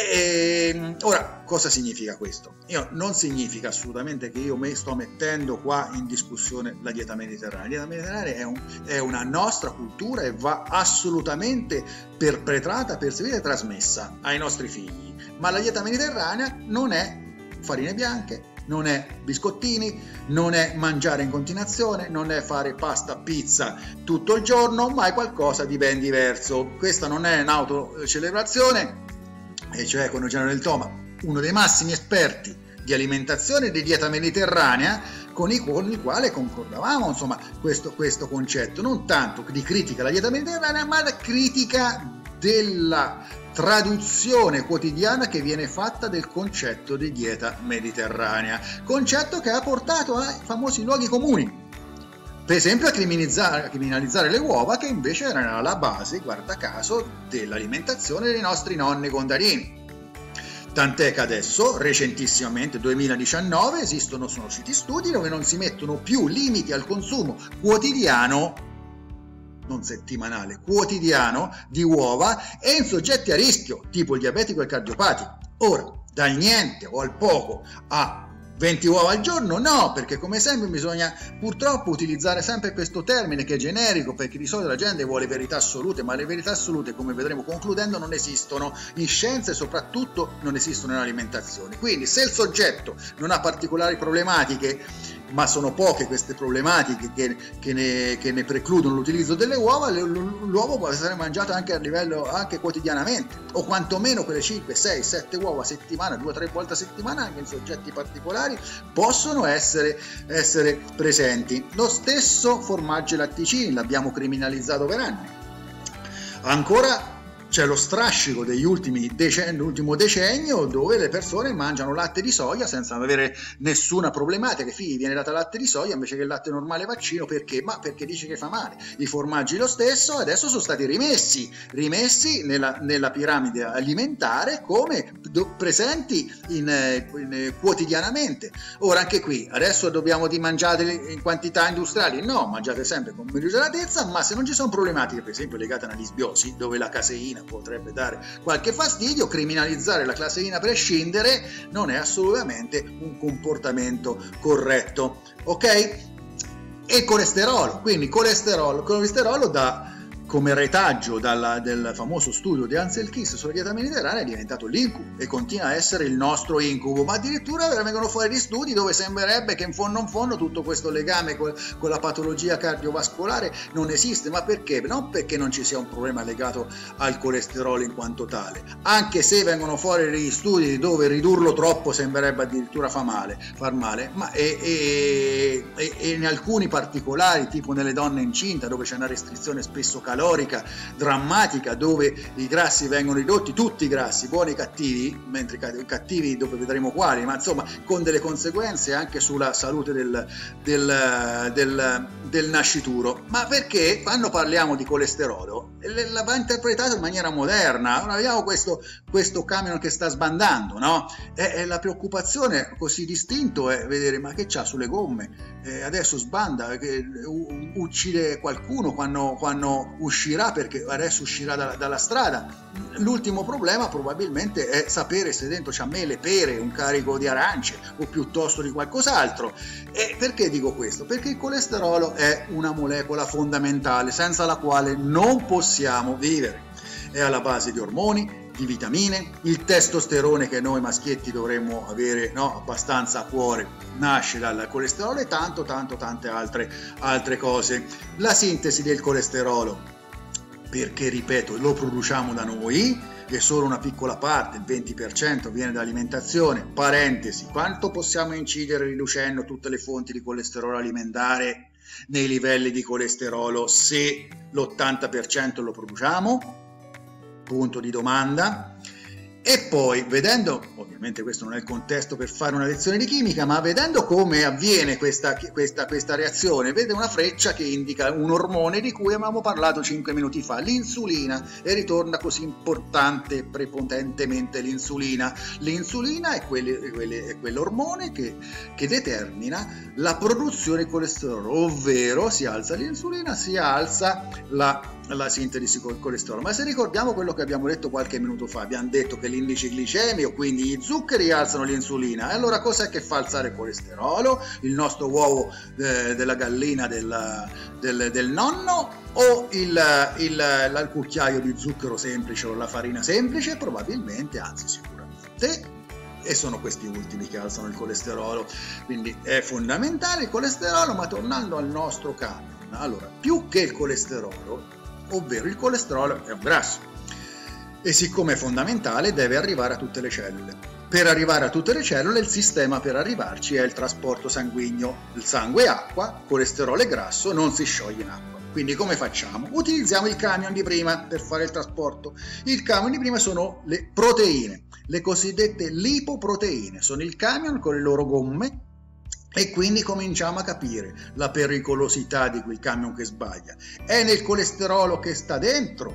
E, ora, cosa significa questo? Io, non significa assolutamente che io mi sto mettendo qua in discussione la dieta mediterranea. La dieta mediterranea è, un, è una nostra cultura e va assolutamente perpetrata, perseguita e trasmessa ai nostri figli. Ma la dieta mediterranea non è farine bianche, non è biscottini, non è mangiare in continuazione, non è fare pasta, pizza tutto il giorno, ma è qualcosa di ben diverso. Questa non è un'autocelebrazione, e cioè con Eugenio Del Toma, uno dei massimi esperti di alimentazione e di dieta mediterranea, con il, con il quale concordavamo insomma questo, questo concetto, non tanto di critica alla dieta mediterranea, ma la critica della traduzione quotidiana che viene fatta del concetto di dieta mediterranea, concetto che ha portato ai famosi luoghi comuni, per esempio a criminalizzare, a criminalizzare le uova, che invece erano alla base, guarda caso, dell'alimentazione dei nostri nonni contadini. Tant'è che adesso, recentissimamente, duemiladiciannove, esistono, sono usciti studi dove non si mettono più limiti al consumo quotidiano, non settimanale, quotidiano, di uova, e in soggetti a rischio, tipo il diabetico e il cardiopatico. Ora, dal niente o al poco a venti uova al giorno? No, perché come sempre bisogna purtroppo utilizzare sempre questo termine che è generico, perché di solito la gente vuole verità assolute, ma le verità assolute, come vedremo concludendo, non esistono in scienza e soprattutto non esistono in alimentazione. Quindi se il soggetto non ha particolari problematiche, ma sono poche queste problematiche che, che, ne, che ne precludono l'utilizzo delle uova, l'uovo può essere mangiato anche a livello anche quotidianamente, o quantomeno quelle cinque, sei, sette uova a settimana, due o tre volte a settimana, anche in soggetti particolari possono essere, essere presenti. Lo stesso formaggio e latticini l'abbiamo criminalizzato per anni. Ancora c'è lo strascico degli ultimi decenni, l'ultimo decennio, dove le persone mangiano latte di soia senza avere nessuna problematica. Ai figli viene dato latte di soia invece che il latte normale vaccino. Perché? Ma perché dice che fa male. I formaggi lo stesso, adesso sono stati rimessi, rimessi nella, nella piramide alimentare come do, presenti in, in, quotidianamente. Ora anche qui, adesso dobbiamo di mangiare in quantità industriali? No, mangiate sempre con misuratezza, ma se non ci sono problematiche, per esempio legate alla disbiosi, dove la caseina potrebbe dare qualche fastidio, criminalizzare la caseina a prescindere non è assolutamente un comportamento corretto, ok? E il colesterolo, quindi colesterolo, colesterolo da come retaggio dalla, del famoso studio di Ansel Keys sulla dieta mediterranea è diventato l'incubo e continua a essere il nostro incubo, ma addirittura vengono fuori gli studi dove sembrerebbe che in fondo in fondo tutto questo legame con, con la patologia cardiovascolare non esiste. Ma perché? Non perché non ci sia un problema legato al colesterolo in quanto tale, anche se vengono fuori degli studi dove ridurlo troppo sembrerebbe addirittura fa male, far male, ma e, e, e, e in alcuni particolari, tipo nelle donne incinte, dove c'è una restrizione spesso calorica drammatica, dove i grassi vengono ridotti, tutti i grassi, buoni e cattivi, mentre i cattivi dopo vedremo quali, ma insomma con delle conseguenze anche sulla salute del, del, del, del nascituro. Ma perché quando parliamo di colesterolo la va interpretato in maniera moderna? Ora vediamo questo, questo camion che sta sbandando, no? E, e la preoccupazione così distinto è vedere ma che c'ha sulle gomme, eh, adesso sbanda, che uccide qualcuno quando, quando uscirà, perché adesso uscirà dalla, dalla strada. L'ultimo problema probabilmente è sapere se dentro c'ha mele, pere, un carico di arance o piuttosto di qualcos'altro. E perché dico questo? Perché il colesterolo è una molecola fondamentale senza la quale non possiamo vivere. È alla base di ormoni, di vitamine, il testosterone che noi maschietti dovremmo avere, no, abbastanza a cuore, nasce dal colesterolo, e tanto tanto tante altre, altre cose. La sintesi del colesterolo, perché ripeto lo produciamo da noi e solo una piccola parte, il venti per cento, viene da alimentazione. Parentesi, quanto possiamo incidere riducendo tutte le fonti di colesterolo alimentare nei livelli di colesterolo se l'ottanta per cento lo produciamo? Punto di domanda. E poi vedendo, ovviamente questo non è il contesto per fare una lezione di chimica, ma vedendo come avviene questa, questa, questa reazione, vede una freccia che indica un ormone di cui avevamo parlato cinque minuti fa, l'insulina, e ritorna così importante prepotentemente l'insulina. L'insulina è, quelle, quelle, è quell'ormone che, che determina la produzione di colesterolo, ovvero si alza l'insulina, si alza la la sintesi col colesterolo. Ma se ricordiamo quello che abbiamo detto qualche minuto fa, abbiamo detto che l'indice glicemico, quindi gli zuccheri, alzano l'insulina. E allora cos'è che fa alzare il colesterolo? Il nostro uovo eh, della gallina del, del, del nonno, o il, il, il cucchiaio di zucchero semplice o la farina semplice? Probabilmente, anzi sicuramente, e sono questi ultimi che alzano il colesterolo. Quindi è fondamentale il colesterolo. Ma tornando al nostro camion, allora, più che il colesterolo, ovvero il colesterolo è un grasso, e siccome è fondamentale deve arrivare a tutte le cellule. Per arrivare a tutte le cellule il sistema per arrivarci è il trasporto sanguigno. Il sangue è acqua, colesterolo è grasso, non si scioglie in acqua. Quindi come facciamo? Utilizziamo il camion di prima per fare il trasporto. Il camion di prima sono le proteine, le cosiddette lipoproteine. Sono il camion con le loro gomme. E quindi cominciamo a capire la pericolosità di quel camion che sbaglia. È nel colesterolo che sta dentro,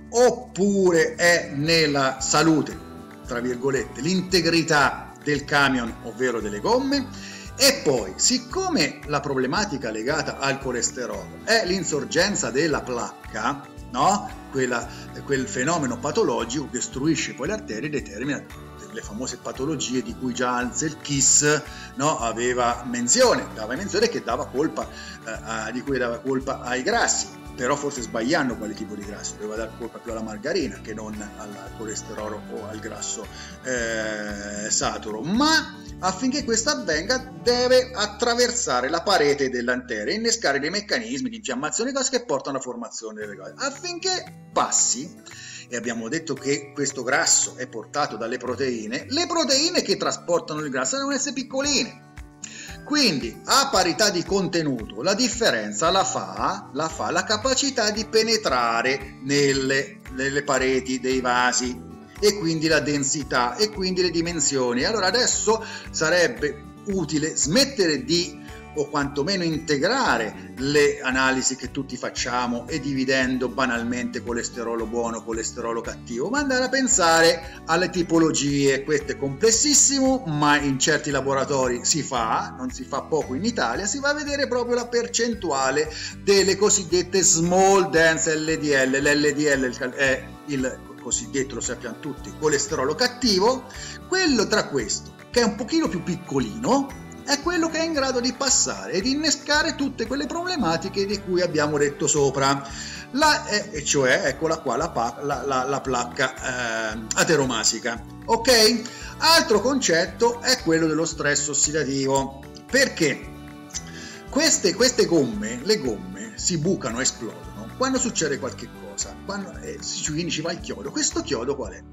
oppure è nella salute, tra virgolette, l'integrità del camion, ovvero delle gomme? E poi, siccome la problematica legata al colesterolo è l'insorgenza della placca, no? Quella, quel fenomeno patologico che ostruisce poi le arterie e determina le famose patologie di cui già Ansel Keys, no, aveva menzione, dava menzione che dava colpa, eh, a, di cui dava colpa ai grassi, però forse sbagliando quale tipo di grasso, doveva dare colpa più alla margarina che non al colesterolo o al grasso eh, saturo. Ma affinché questo avvenga deve attraversare la parete dell'arteria, innescare dei meccanismi di infiammazione, cose che portano alla formazione delle cose. Affinché passi, e abbiamo detto che questo grasso è portato dalle proteine, le proteine che trasportano il grasso devono essere piccoline. Quindi a parità di contenuto la differenza la fa la, fa la capacità di penetrare nelle, nelle pareti dei vasi, e quindi la densità e quindi le dimensioni. Allora adesso sarebbe utile smettere di, o quantomeno integrare, le analisi che tutti facciamo e dividendo banalmente colesterolo buono, colesterolo cattivo, ma andare a pensare alle tipologie. Questo è complessissimo, ma in certi laboratori si fa, non si fa poco in Italia, si va a vedere proprio la percentuale delle cosiddette small dense L D L. L'L D L è il cosiddetto, lo sappiamo tutti, colesterolo cattivo. Quello tra questo, che è un pochino più piccolino, è quello che è in grado di passare ed innescare tutte quelle problematiche di cui abbiamo detto sopra, la, e cioè eccola qua la, la, la, la placca eh, ateromasica. Ok? Altro concetto è quello dello stress ossidativo, perché queste, queste gomme, le gomme si bucano, esplodono quando succede qualche cosa, quando eh, quindi ci va il chiodo. Questo chiodo qual è?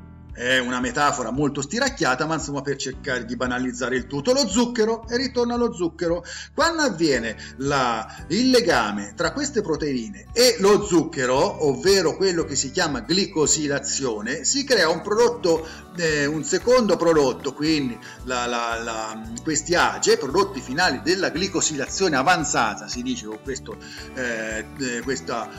È una metafora molto stiracchiata, ma insomma, per cercare di banalizzare il tutto, lo zucchero, e ritorno allo zucchero. Quando avviene la, il legame tra queste proteine e lo zucchero, ovvero quello che si chiama glicosilazione, si crea un prodotto, eh, un secondo prodotto, quindi la, la, la, questi age, prodotti finali della glicosilazione avanzata, si dice con questo eh, questo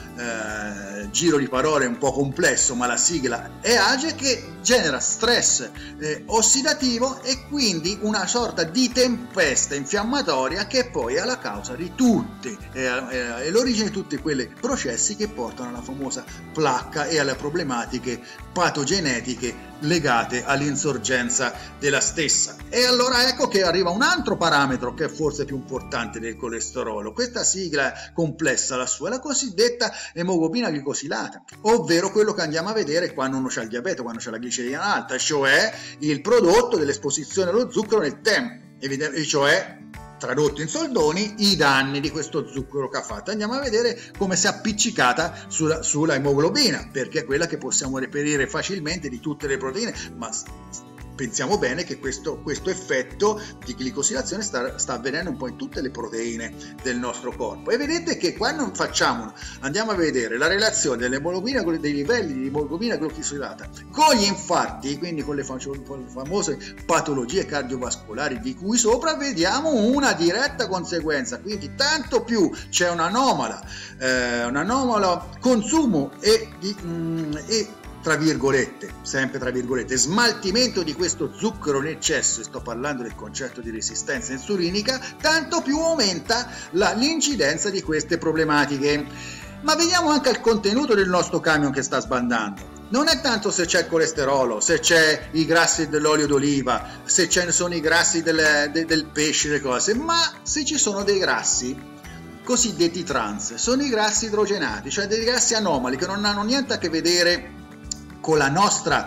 eh, giro di parole un po' complesso, ma la sigla è age, che genera stress eh, ossidativo e quindi una sorta di tempesta infiammatoria che poi è la causa di tutti, è, è, è l'origine di tutti quei processi che portano alla famosa placca e alle problematiche patogenetiche legate all'insorgenza della stessa. E allora ecco che arriva un altro parametro che è forse più importante del colesterolo. Questa sigla complessa la sua, è la cosiddetta emoglobina glicosilata, ovvero quello che andiamo a vedere quando uno c'ha il diabete, quando c'è la glicerina alta, cioè il prodotto dell'esposizione allo zucchero nel tempo, e cioè, tradotto in soldoni, i danni di questo zucchero che ha fatto. Andiamo a vedere come si è appiccicata sulla, sulla emoglobina, perché è quella che possiamo reperire facilmente di tutte le proteine, ma pensiamo bene che questo, questo effetto di glicosilazione sta, sta avvenendo un po' in tutte le proteine del nostro corpo. E vedete che quando facciamo, andiamo a vedere la relazione dell'emoglobina, dei livelli di emoglobina glicosilata con gli infarti, quindi con le famose patologie cardiovascolari di cui sopra, vediamo una diretta conseguenza. Quindi tanto più c'è un anomala, eh, un anomalo consumo e, di, mm, e tra virgolette, sempre tra virgolette, smaltimento di questo zucchero in eccesso, e sto parlando del concetto di resistenza insulinica, tanto più aumenta la, l'incidenza di queste problematiche. Ma vediamo anche il contenuto del nostro camion che sta sbandando. Non è tanto se c'è il colesterolo, se c'è i grassi dell'olio d'oliva, se ce sono i grassi del, de, del pesce, le cose, ma se ci sono dei grassi cosiddetti trans, sono i grassi idrogenati, cioè dei grassi anomali che non hanno niente a che vedere con la nostra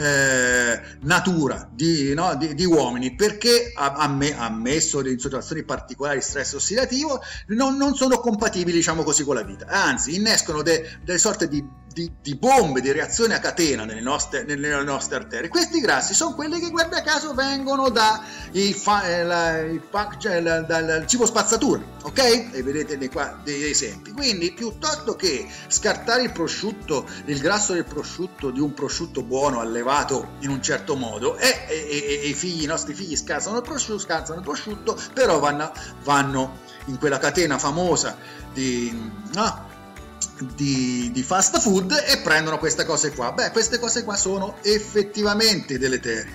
eh, natura di, no, di, di uomini, perché ammesso in situazioni particolari di stress ossidativo non, non sono compatibili, diciamo così, con la vita, anzi innescono de, delle sorte di Di, di bombe di reazione a catena nelle nostre, nelle nostre arterie. Questi grassi sono quelli che, guarda caso, vengono da il fa, eh, la, il fa, cioè, la, dal cibo spazzatura, ok? E vedete dei, qua, degli esempi. Quindi, piuttosto che scartare il prosciutto, il grasso del prosciutto, di un prosciutto buono allevato in un certo modo, e, e, e, e i figli, i nostri figli scarsano il prosciutto, scarsano il prosciutto, però vanno, vanno in quella catena famosa di no, Di, di fast food e prendono queste cose qua. Beh, queste cose qua sono effettivamente deleterie.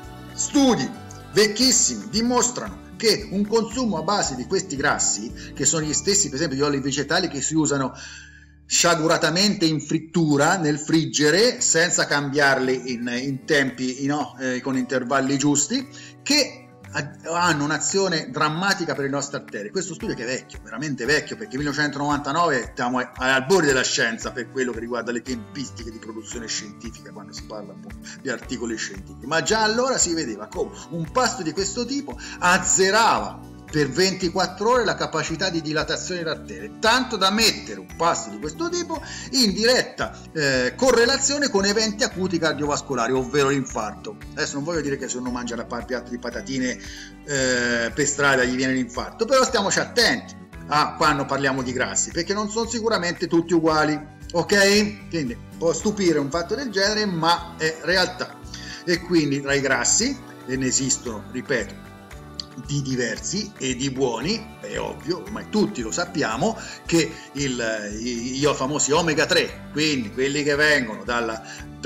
Studi vecchissimi dimostrano che un consumo a base di questi grassi, che sono gli stessi per esempio di oli vegetali che si usano sciaguratamente in frittura, nel friggere, senza cambiarli in, in tempi no, eh, con intervalli giusti, che hanno un'azione drammatica per le nostre arterie. Questo studio che è vecchio, veramente vecchio, perché millenovecentonovantanove stiamo ai albori della scienza per quello che riguarda le tempistiche di produzione scientifica, quando si parla appunto di articoli scientifici, ma già allora si vedeva come un pasto di questo tipo azzerava per ventiquattro ore la capacità di dilatazione dell'arteria, tanto da mettere un pasto di questo tipo in diretta eh, correlazione con eventi acuti cardiovascolari, ovvero l'infarto. Adesso non voglio dire che se uno mangia la piatto di patatine eh, per strada gli viene l'infarto, però stiamoci attenti a quando parliamo di grassi, perché non sono sicuramente tutti uguali, ok? Quindi può stupire un fatto del genere, ma è realtà. E quindi tra i grassi, e ne esistono, ripeto, di diversi e di buoni, è ovvio, ormai tutti lo sappiamo, che il, i, i famosi omega tre, quindi quelli che vengono dalla,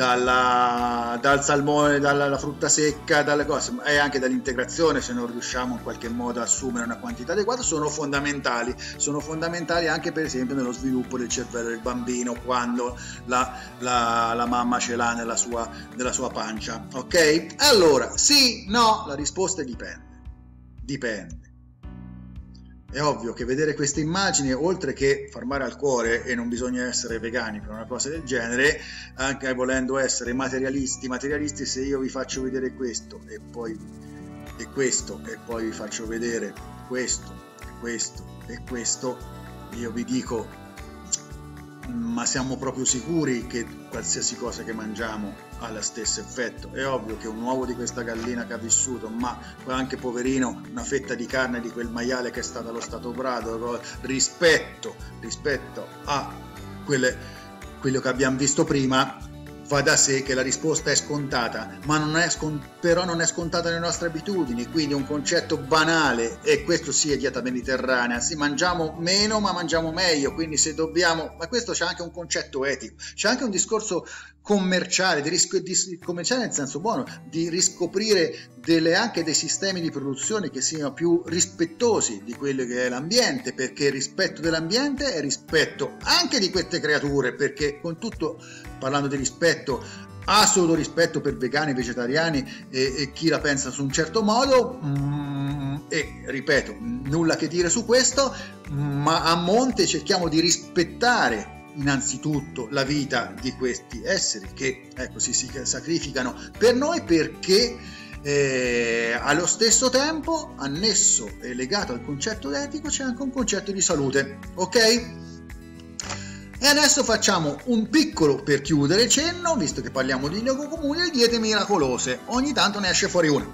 dalla, dal salmone, dalla frutta secca, dalle cose, e anche dall'integrazione, se non riusciamo in qualche modo a assumere una quantità adeguata, sono fondamentali, sono fondamentali anche per esempio nello sviluppo del cervello del bambino quando la, la, la mamma ce l'ha nella sua, nella sua pancia, ok? Allora, sì, no, la risposta è dipende. dipende. È ovvio che vedere queste immagini, oltre che far male al cuore, e non bisogna essere vegani per una cosa del genere, anche volendo essere materialisti, materialisti se io vi faccio vedere questo e poi e questo e poi vi faccio vedere questo, questo e questo, io vi dico, ma siamo proprio sicuri che qualsiasi cosa che mangiamo ha lo stesso effetto? È ovvio che un uovo di questa gallina che ha vissuto, ma anche poverino una fetta di carne di quel maiale che è stato allo stato brado, rispetto, rispetto a quelle, quello che abbiamo visto prima, va da sé che la risposta è scontata, ma non è scont- però non è scontata nelle nostre abitudini, quindi un concetto banale, e questo sì è dieta mediterranea, sì, mangiamo meno ma mangiamo meglio, quindi se dobbiamo, ma questo c'è anche un concetto etico, c'è anche un discorso commerciale, di, risco, di commerciale nel senso buono, di riscoprire delle, anche dei sistemi di produzione che siano più rispettosi di quello che è l'ambiente, perché il rispetto dell'ambiente è rispetto anche di queste creature, perché con tutto, parlando di rispetto, assoluto rispetto per vegani, vegetariani e, e chi la pensa su un certo modo, mm, e ripeto, nulla che dire su questo, ma a monte cerchiamo di rispettare innanzitutto la vita di questi esseri che, ecco, si, si sacrificano per noi, perché eh, allo stesso tempo, annesso e legato al concetto etico, c'è anche un concetto di salute, ok? E adesso facciamo un piccolo, per chiudere, cenno, visto che parliamo di luogo comune, di diete miracolose. Ogni tanto ne esce fuori una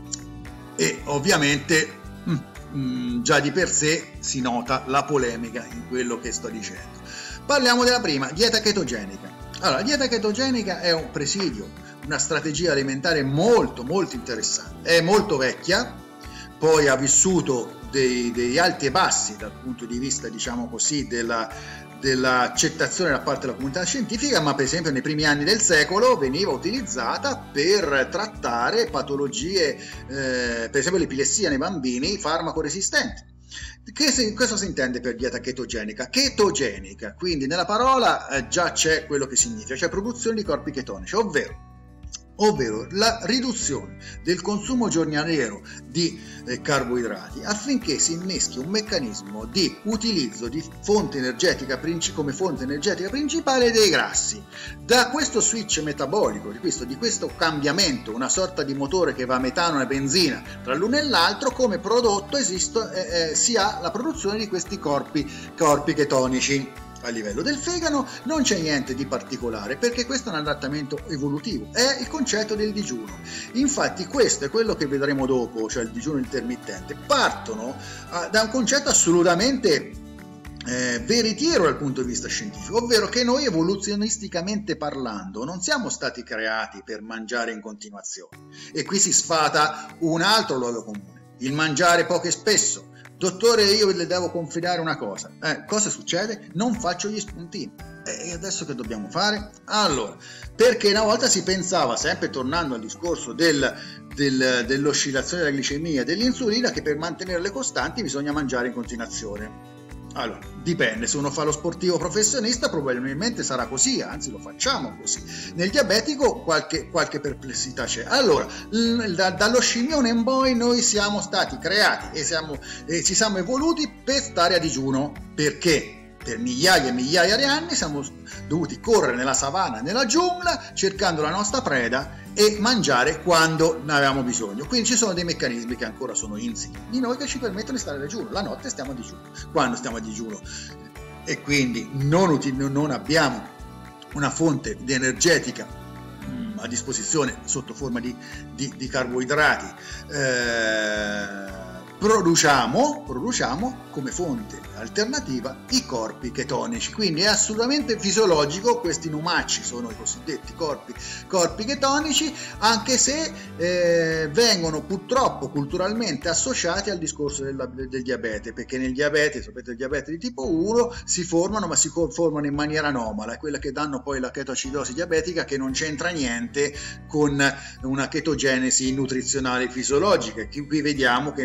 e ovviamente mm, mm, già di per sé si nota la polemica in quello che sto dicendo. Parliamo della prima, dieta chetogenica. Allora, la dieta chetogenica è un presidio, una strategia alimentare molto molto interessante, è molto vecchia, poi ha vissuto dei, dei alti e bassi dal punto di vista, diciamo così, della, dell'accettazione da parte della comunità scientifica, ma per esempio nei primi anni del secolo veniva utilizzata per trattare patologie, eh, per esempio l'epilessia nei bambini, farmacoresistenti. Che si, cosa si intende per dieta chetogenica? Chetogenica, quindi nella parola eh, già c'è quello che significa, cioè produzione di corpi chetonici, ovvero ovvero la riduzione del consumo giornaliero di eh, carboidrati, affinché si inneschi un meccanismo di utilizzo di fonte energetica come fonte energetica principale dei grassi. Da questo switch metabolico, di questo, di questo cambiamento, una sorta di motore che va a metano e benzina tra l'uno e l'altro, come prodotto esiste, eh, eh, si ha la produzione di questi corpi, corpi chetonici. A livello del fegato non c'è niente di particolare, perché questo è un adattamento evolutivo, è il concetto del digiuno. Infatti questo è quello che vedremo dopo, cioè il digiuno intermittente, partono uh, da un concetto assolutamente eh, veritiero dal punto di vista scientifico, ovvero che noi evoluzionisticamente parlando non siamo stati creati per mangiare in continuazione, e qui si sfata un altro luogo comune, il mangiare poco e spesso. Dottore, io le devo confidare una cosa. Eh, cosa succede? Non faccio gli spuntini. E adesso che dobbiamo fare? Allora, perché una volta si pensava, sempre tornando al discorso del, del, dell'oscillazione della glicemia, dell'insulina, che per mantenerle costanti bisogna mangiare in continuazione. Allora, dipende, se uno fa lo sportivo professionista probabilmente sarà così, anzi lo facciamo così. Nel diabetico qualche, qualche perplessità c'è. Allora, da, dallo scimmione in poi noi siamo stati creati e, siamo, e ci siamo evoluti per stare a digiuno. Perché? Per migliaia e migliaia di anni siamo dovuti correre nella savana, nella giungla, cercando la nostra preda e mangiare quando ne avevamo bisogno. Quindi ci sono dei meccanismi che ancora sono insiti di noi, che ci permettono di stare a digiuno. La notte stiamo a digiuno, quando stiamo a digiuno, e quindi non, non abbiamo una fonte di energetica mh, a disposizione sotto forma di, di, di carboidrati, eh, produciamo, produciamo come fonte alternativa i corpi chetonici. Quindi è assolutamente fisiologico, questi numacci sono i cosiddetti corpi, corpi chetonici, anche se eh, vengono purtroppo culturalmente associati al discorso del, del diabete, perché nel diabete, sapete, il diabete di tipo uno si formano, ma si formano in maniera anomala, è quella che danno poi la chetoacidosi diabetica, che non c'entra niente con una chetogenesi nutrizionale fisiologica. Qui vediamo che infatti lì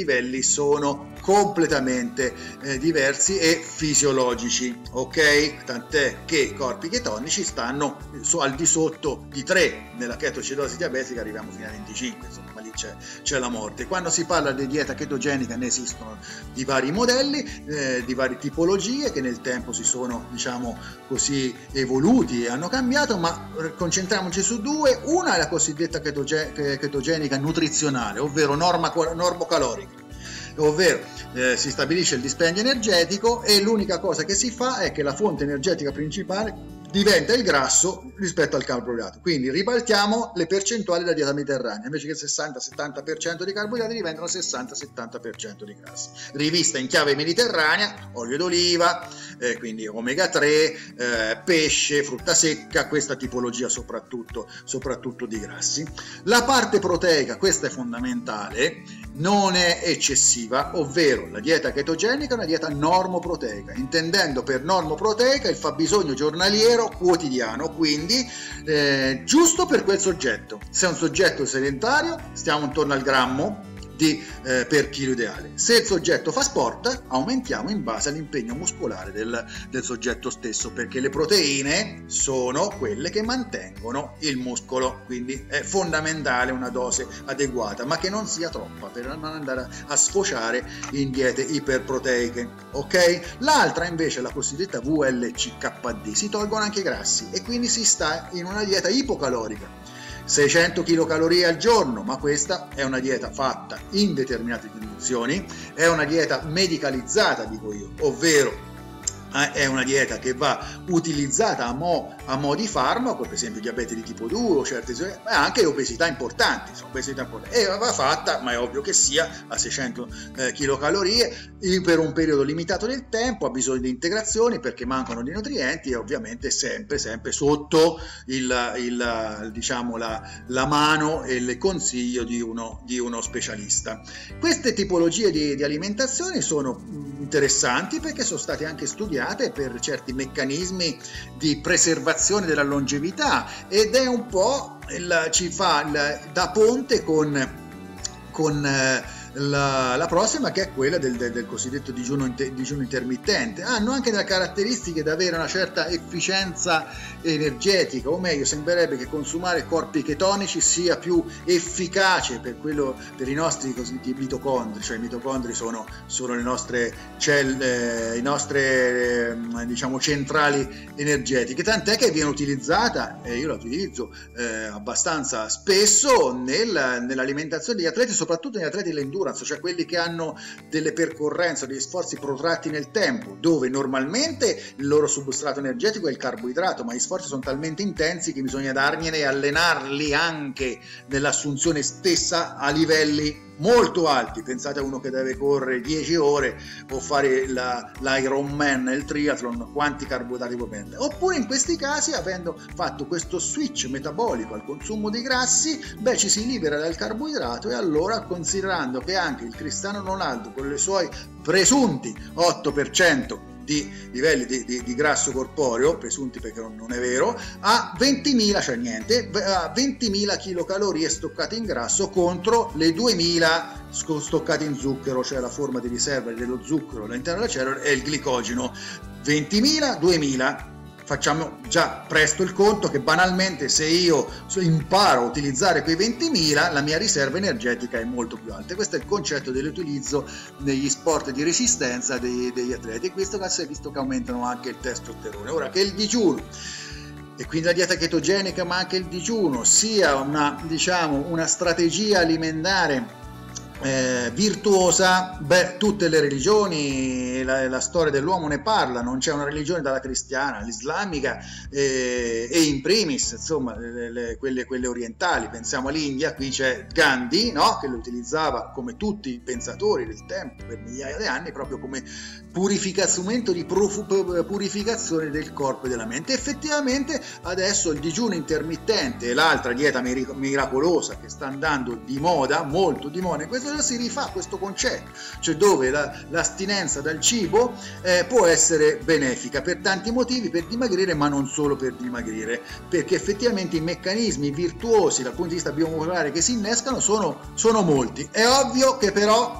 livelli sono completamente eh, diversi e fisiologici, ok? Tant'è che i corpi chetonici stanno su, al di sotto di tre, nella chetoacidosi diabetica arriviamo fino a venticinque, insomma, ma lì c'è, c'è la morte. Quando si parla di dieta chetogenica ne esistono di vari modelli, eh, di varie tipologie che nel tempo si sono, diciamo così, evoluti e hanno cambiato, ma concentriamoci su due. Una è la cosiddetta chetoge- chetogenica nutrizionale, ovvero norma, normocalorica, ovvero eh, si stabilisce il dispendio energetico e l'unica cosa che si fa è che la fonte energetica principale diventa il grasso rispetto al carboidrato. Quindi ribaltiamo le percentuali della dieta mediterranea: invece che sessanta settanta per cento di carboidrati diventano sessanta settanta per cento di grassi. Rivista in chiave mediterranea: olio d'oliva, eh, quindi omega tre, eh, pesce, frutta secca, questa tipologia soprattutto, soprattutto di grassi. La parte proteica, questa è fondamentale, non è eccessiva, ovvero la dieta chetogenica è una dieta normoproteica, intendendo per normoproteica il fabbisogno giornaliero quotidiano, quindi eh, giusto per quel soggetto. Se è un soggetto sedentario stiamo intorno al grammo di, eh, per chilo ideale. Se il soggetto fa sport aumentiamo in base all'impegno muscolare del, del soggetto stesso, perché le proteine sono quelle che mantengono il muscolo, quindi è fondamentale una dose adeguata, ma che non sia troppa per non andare a sfociare in diete iperproteiche, ok? L'altra invece è la cosiddetta V L C K D, si tolgono anche i grassi e quindi si sta in una dieta ipocalorica, seicento chilocalorie al giorno, ma questa è una dieta fatta in determinate condizioni, è una dieta medicalizzata, dico io, ovvero è una dieta che va utilizzata a mo', a mo' di farmaco, per esempio diabete di tipo due, certe, ma anche obesità importanti, obesità importanti, e va fatta, ma è ovvio che sia a seicento eh, chilocalorie per un periodo limitato del tempo, ha bisogno di integrazioni perché mancano di nutrienti e ovviamente sempre sempre sotto il, il diciamo la, la mano e il consiglio di uno, di uno specialista. Queste tipologie di, di alimentazione sono interessanti perché sono state anche studiate per certi meccanismi di preservazione della longevità ed è un po' il, ci fa il, da ponte con, con eh, la, la prossima, che è quella del, del, del cosiddetto digiuno, inter, digiuno intermittente. Hanno anche delle caratteristiche da avere una certa efficienza energetica, o meglio sembrerebbe che consumare corpi chetonici sia più efficace per, quello, per i nostri cosiddetti mitocondri, cioè i mitocondri sono, sono le nostre celle, i nostre eh, diciamo centrali energetiche, tant'è che viene utilizzata, e io la utilizzo eh, abbastanza spesso nel, nell'alimentazione degli atleti, soprattutto negli atleti dell'endurance, cioè quelli che hanno delle percorrenze, degli sforzi protratti nel tempo, dove normalmente il loro substrato energetico è il carboidrato, ma gli sforzi sono talmente intensi che bisogna dargliene e allenarli anche nell'assunzione stessa a livelli molto alti. Pensate a uno che deve correre dieci ore o fare la, l'Ironman, il triathlon, quanti carboidrati può prendere. Oppure in questi casi, avendo fatto questo switch metabolico al consumo dei grassi, beh, ci si libera dal carboidrato, e allora, considerando che anche il Cristiano Ronaldo con i suoi presunti otto per cento di livelli di, di, di grasso corporeo, presunti perché non, non è vero, a ventimila, cioè niente, a ventimila chilocalorie stoccate in grasso contro le duemila stoccate in zucchero, cioè la forma di riserva dello zucchero all'interno della cellula è il glicogeno. ventimila, duemila. Facciamo già presto il conto che banalmente se io imparo a utilizzare quei ventimila, la mia riserva energetica è molto più alta. Questo è il concetto dell'utilizzo negli sport di resistenza dei, degli atleti, e in questo caso è visto che aumentano anche il testosterone. Ora, che il digiuno e quindi la dieta chetogenica, ma anche il digiuno, sia una, diciamo, una strategia alimentare Eh, virtuosa, beh, tutte le religioni, la, la storia dell'uomo ne parla, non c'è una religione dalla cristiana all'islamica eh, e in primis, insomma, le, le, quelle, quelle orientali. Pensiamo all'India, qui c'è Gandhi, no? Che lo utilizzava come tutti i pensatori del tempo per migliaia di anni, proprio come purificazione di purificazione del corpo e della mente. Effettivamente adesso il digiuno intermittente e l'altra dieta miracolosa che sta andando di moda, molto di moda in questo, si rifà questo concetto, cioè dove la, l'astinenza dal cibo eh, può essere benefica per tanti motivi, per dimagrire, ma non solo per dimagrire, perché effettivamente i meccanismi virtuosi dal punto di vista biomolecolare che si innescano sono, sono molti. È ovvio che però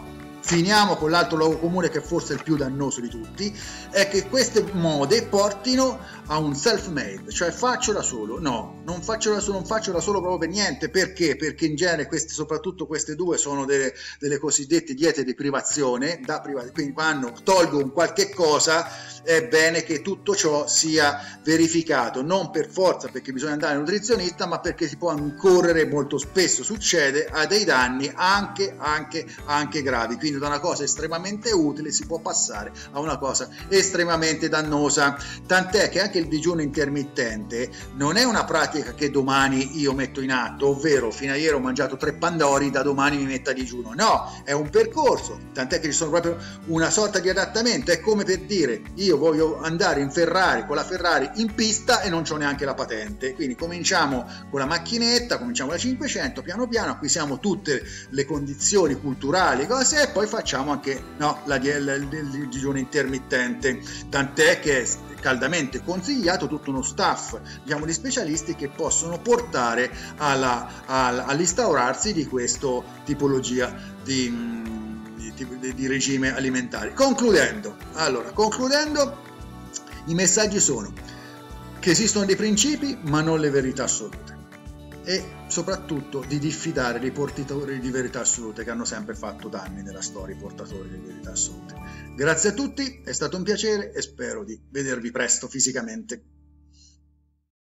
finiamo con l'altro luogo comune che forse è il più dannoso di tutti, è che queste mode portino a un self-made, cioè faccio da solo. No, non faccio da solo, non faccio da solo proprio per niente. Perché? Perché in genere queste, soprattutto queste due, sono delle, delle cosiddette diete di privazione, da priva- quindi quando tolgo un qualche cosa è bene che tutto ciò sia verificato, non per forza perché bisogna andare al nutrizionista, ma perché si può incorrere, molto spesso succede, a dei danni anche, anche, anche gravi. Quindi da una cosa estremamente utile si può passare a una cosa estremamente dannosa, tant'è che anche il digiuno intermittente non è una pratica che domani io metto in atto, ovvero fino a ieri ho mangiato tre pandori, da domani mi metto a digiuno. No, è un percorso, tant'è che ci sono proprio una sorta di adattamento. È come per dire, io voglio andare in Ferrari, con la Ferrari in pista, e non c'ho neanche la patente, quindi cominciamo con la macchinetta, cominciamo da cinquecento, piano piano acquisiamo tutte le condizioni culturali, cose, e poi facciamo anche, no, la, il, il digiuno intermittente, tant'è che è caldamente consigliato tutto uno staff, diciamo, di specialisti che possono portare alla, alla, all'instaurarsi di questa tipologia di Di, di regime alimentare. Concludendo, allora, concludendo, i messaggi sono che esistono dei principi ma non le verità assolute, e soprattutto di diffidare dei portatori di verità assolute che hanno sempre fatto danni nella storia, i portatori di verità assolute. Grazie a tutti, è stato un piacere e spero di vedervi presto fisicamente.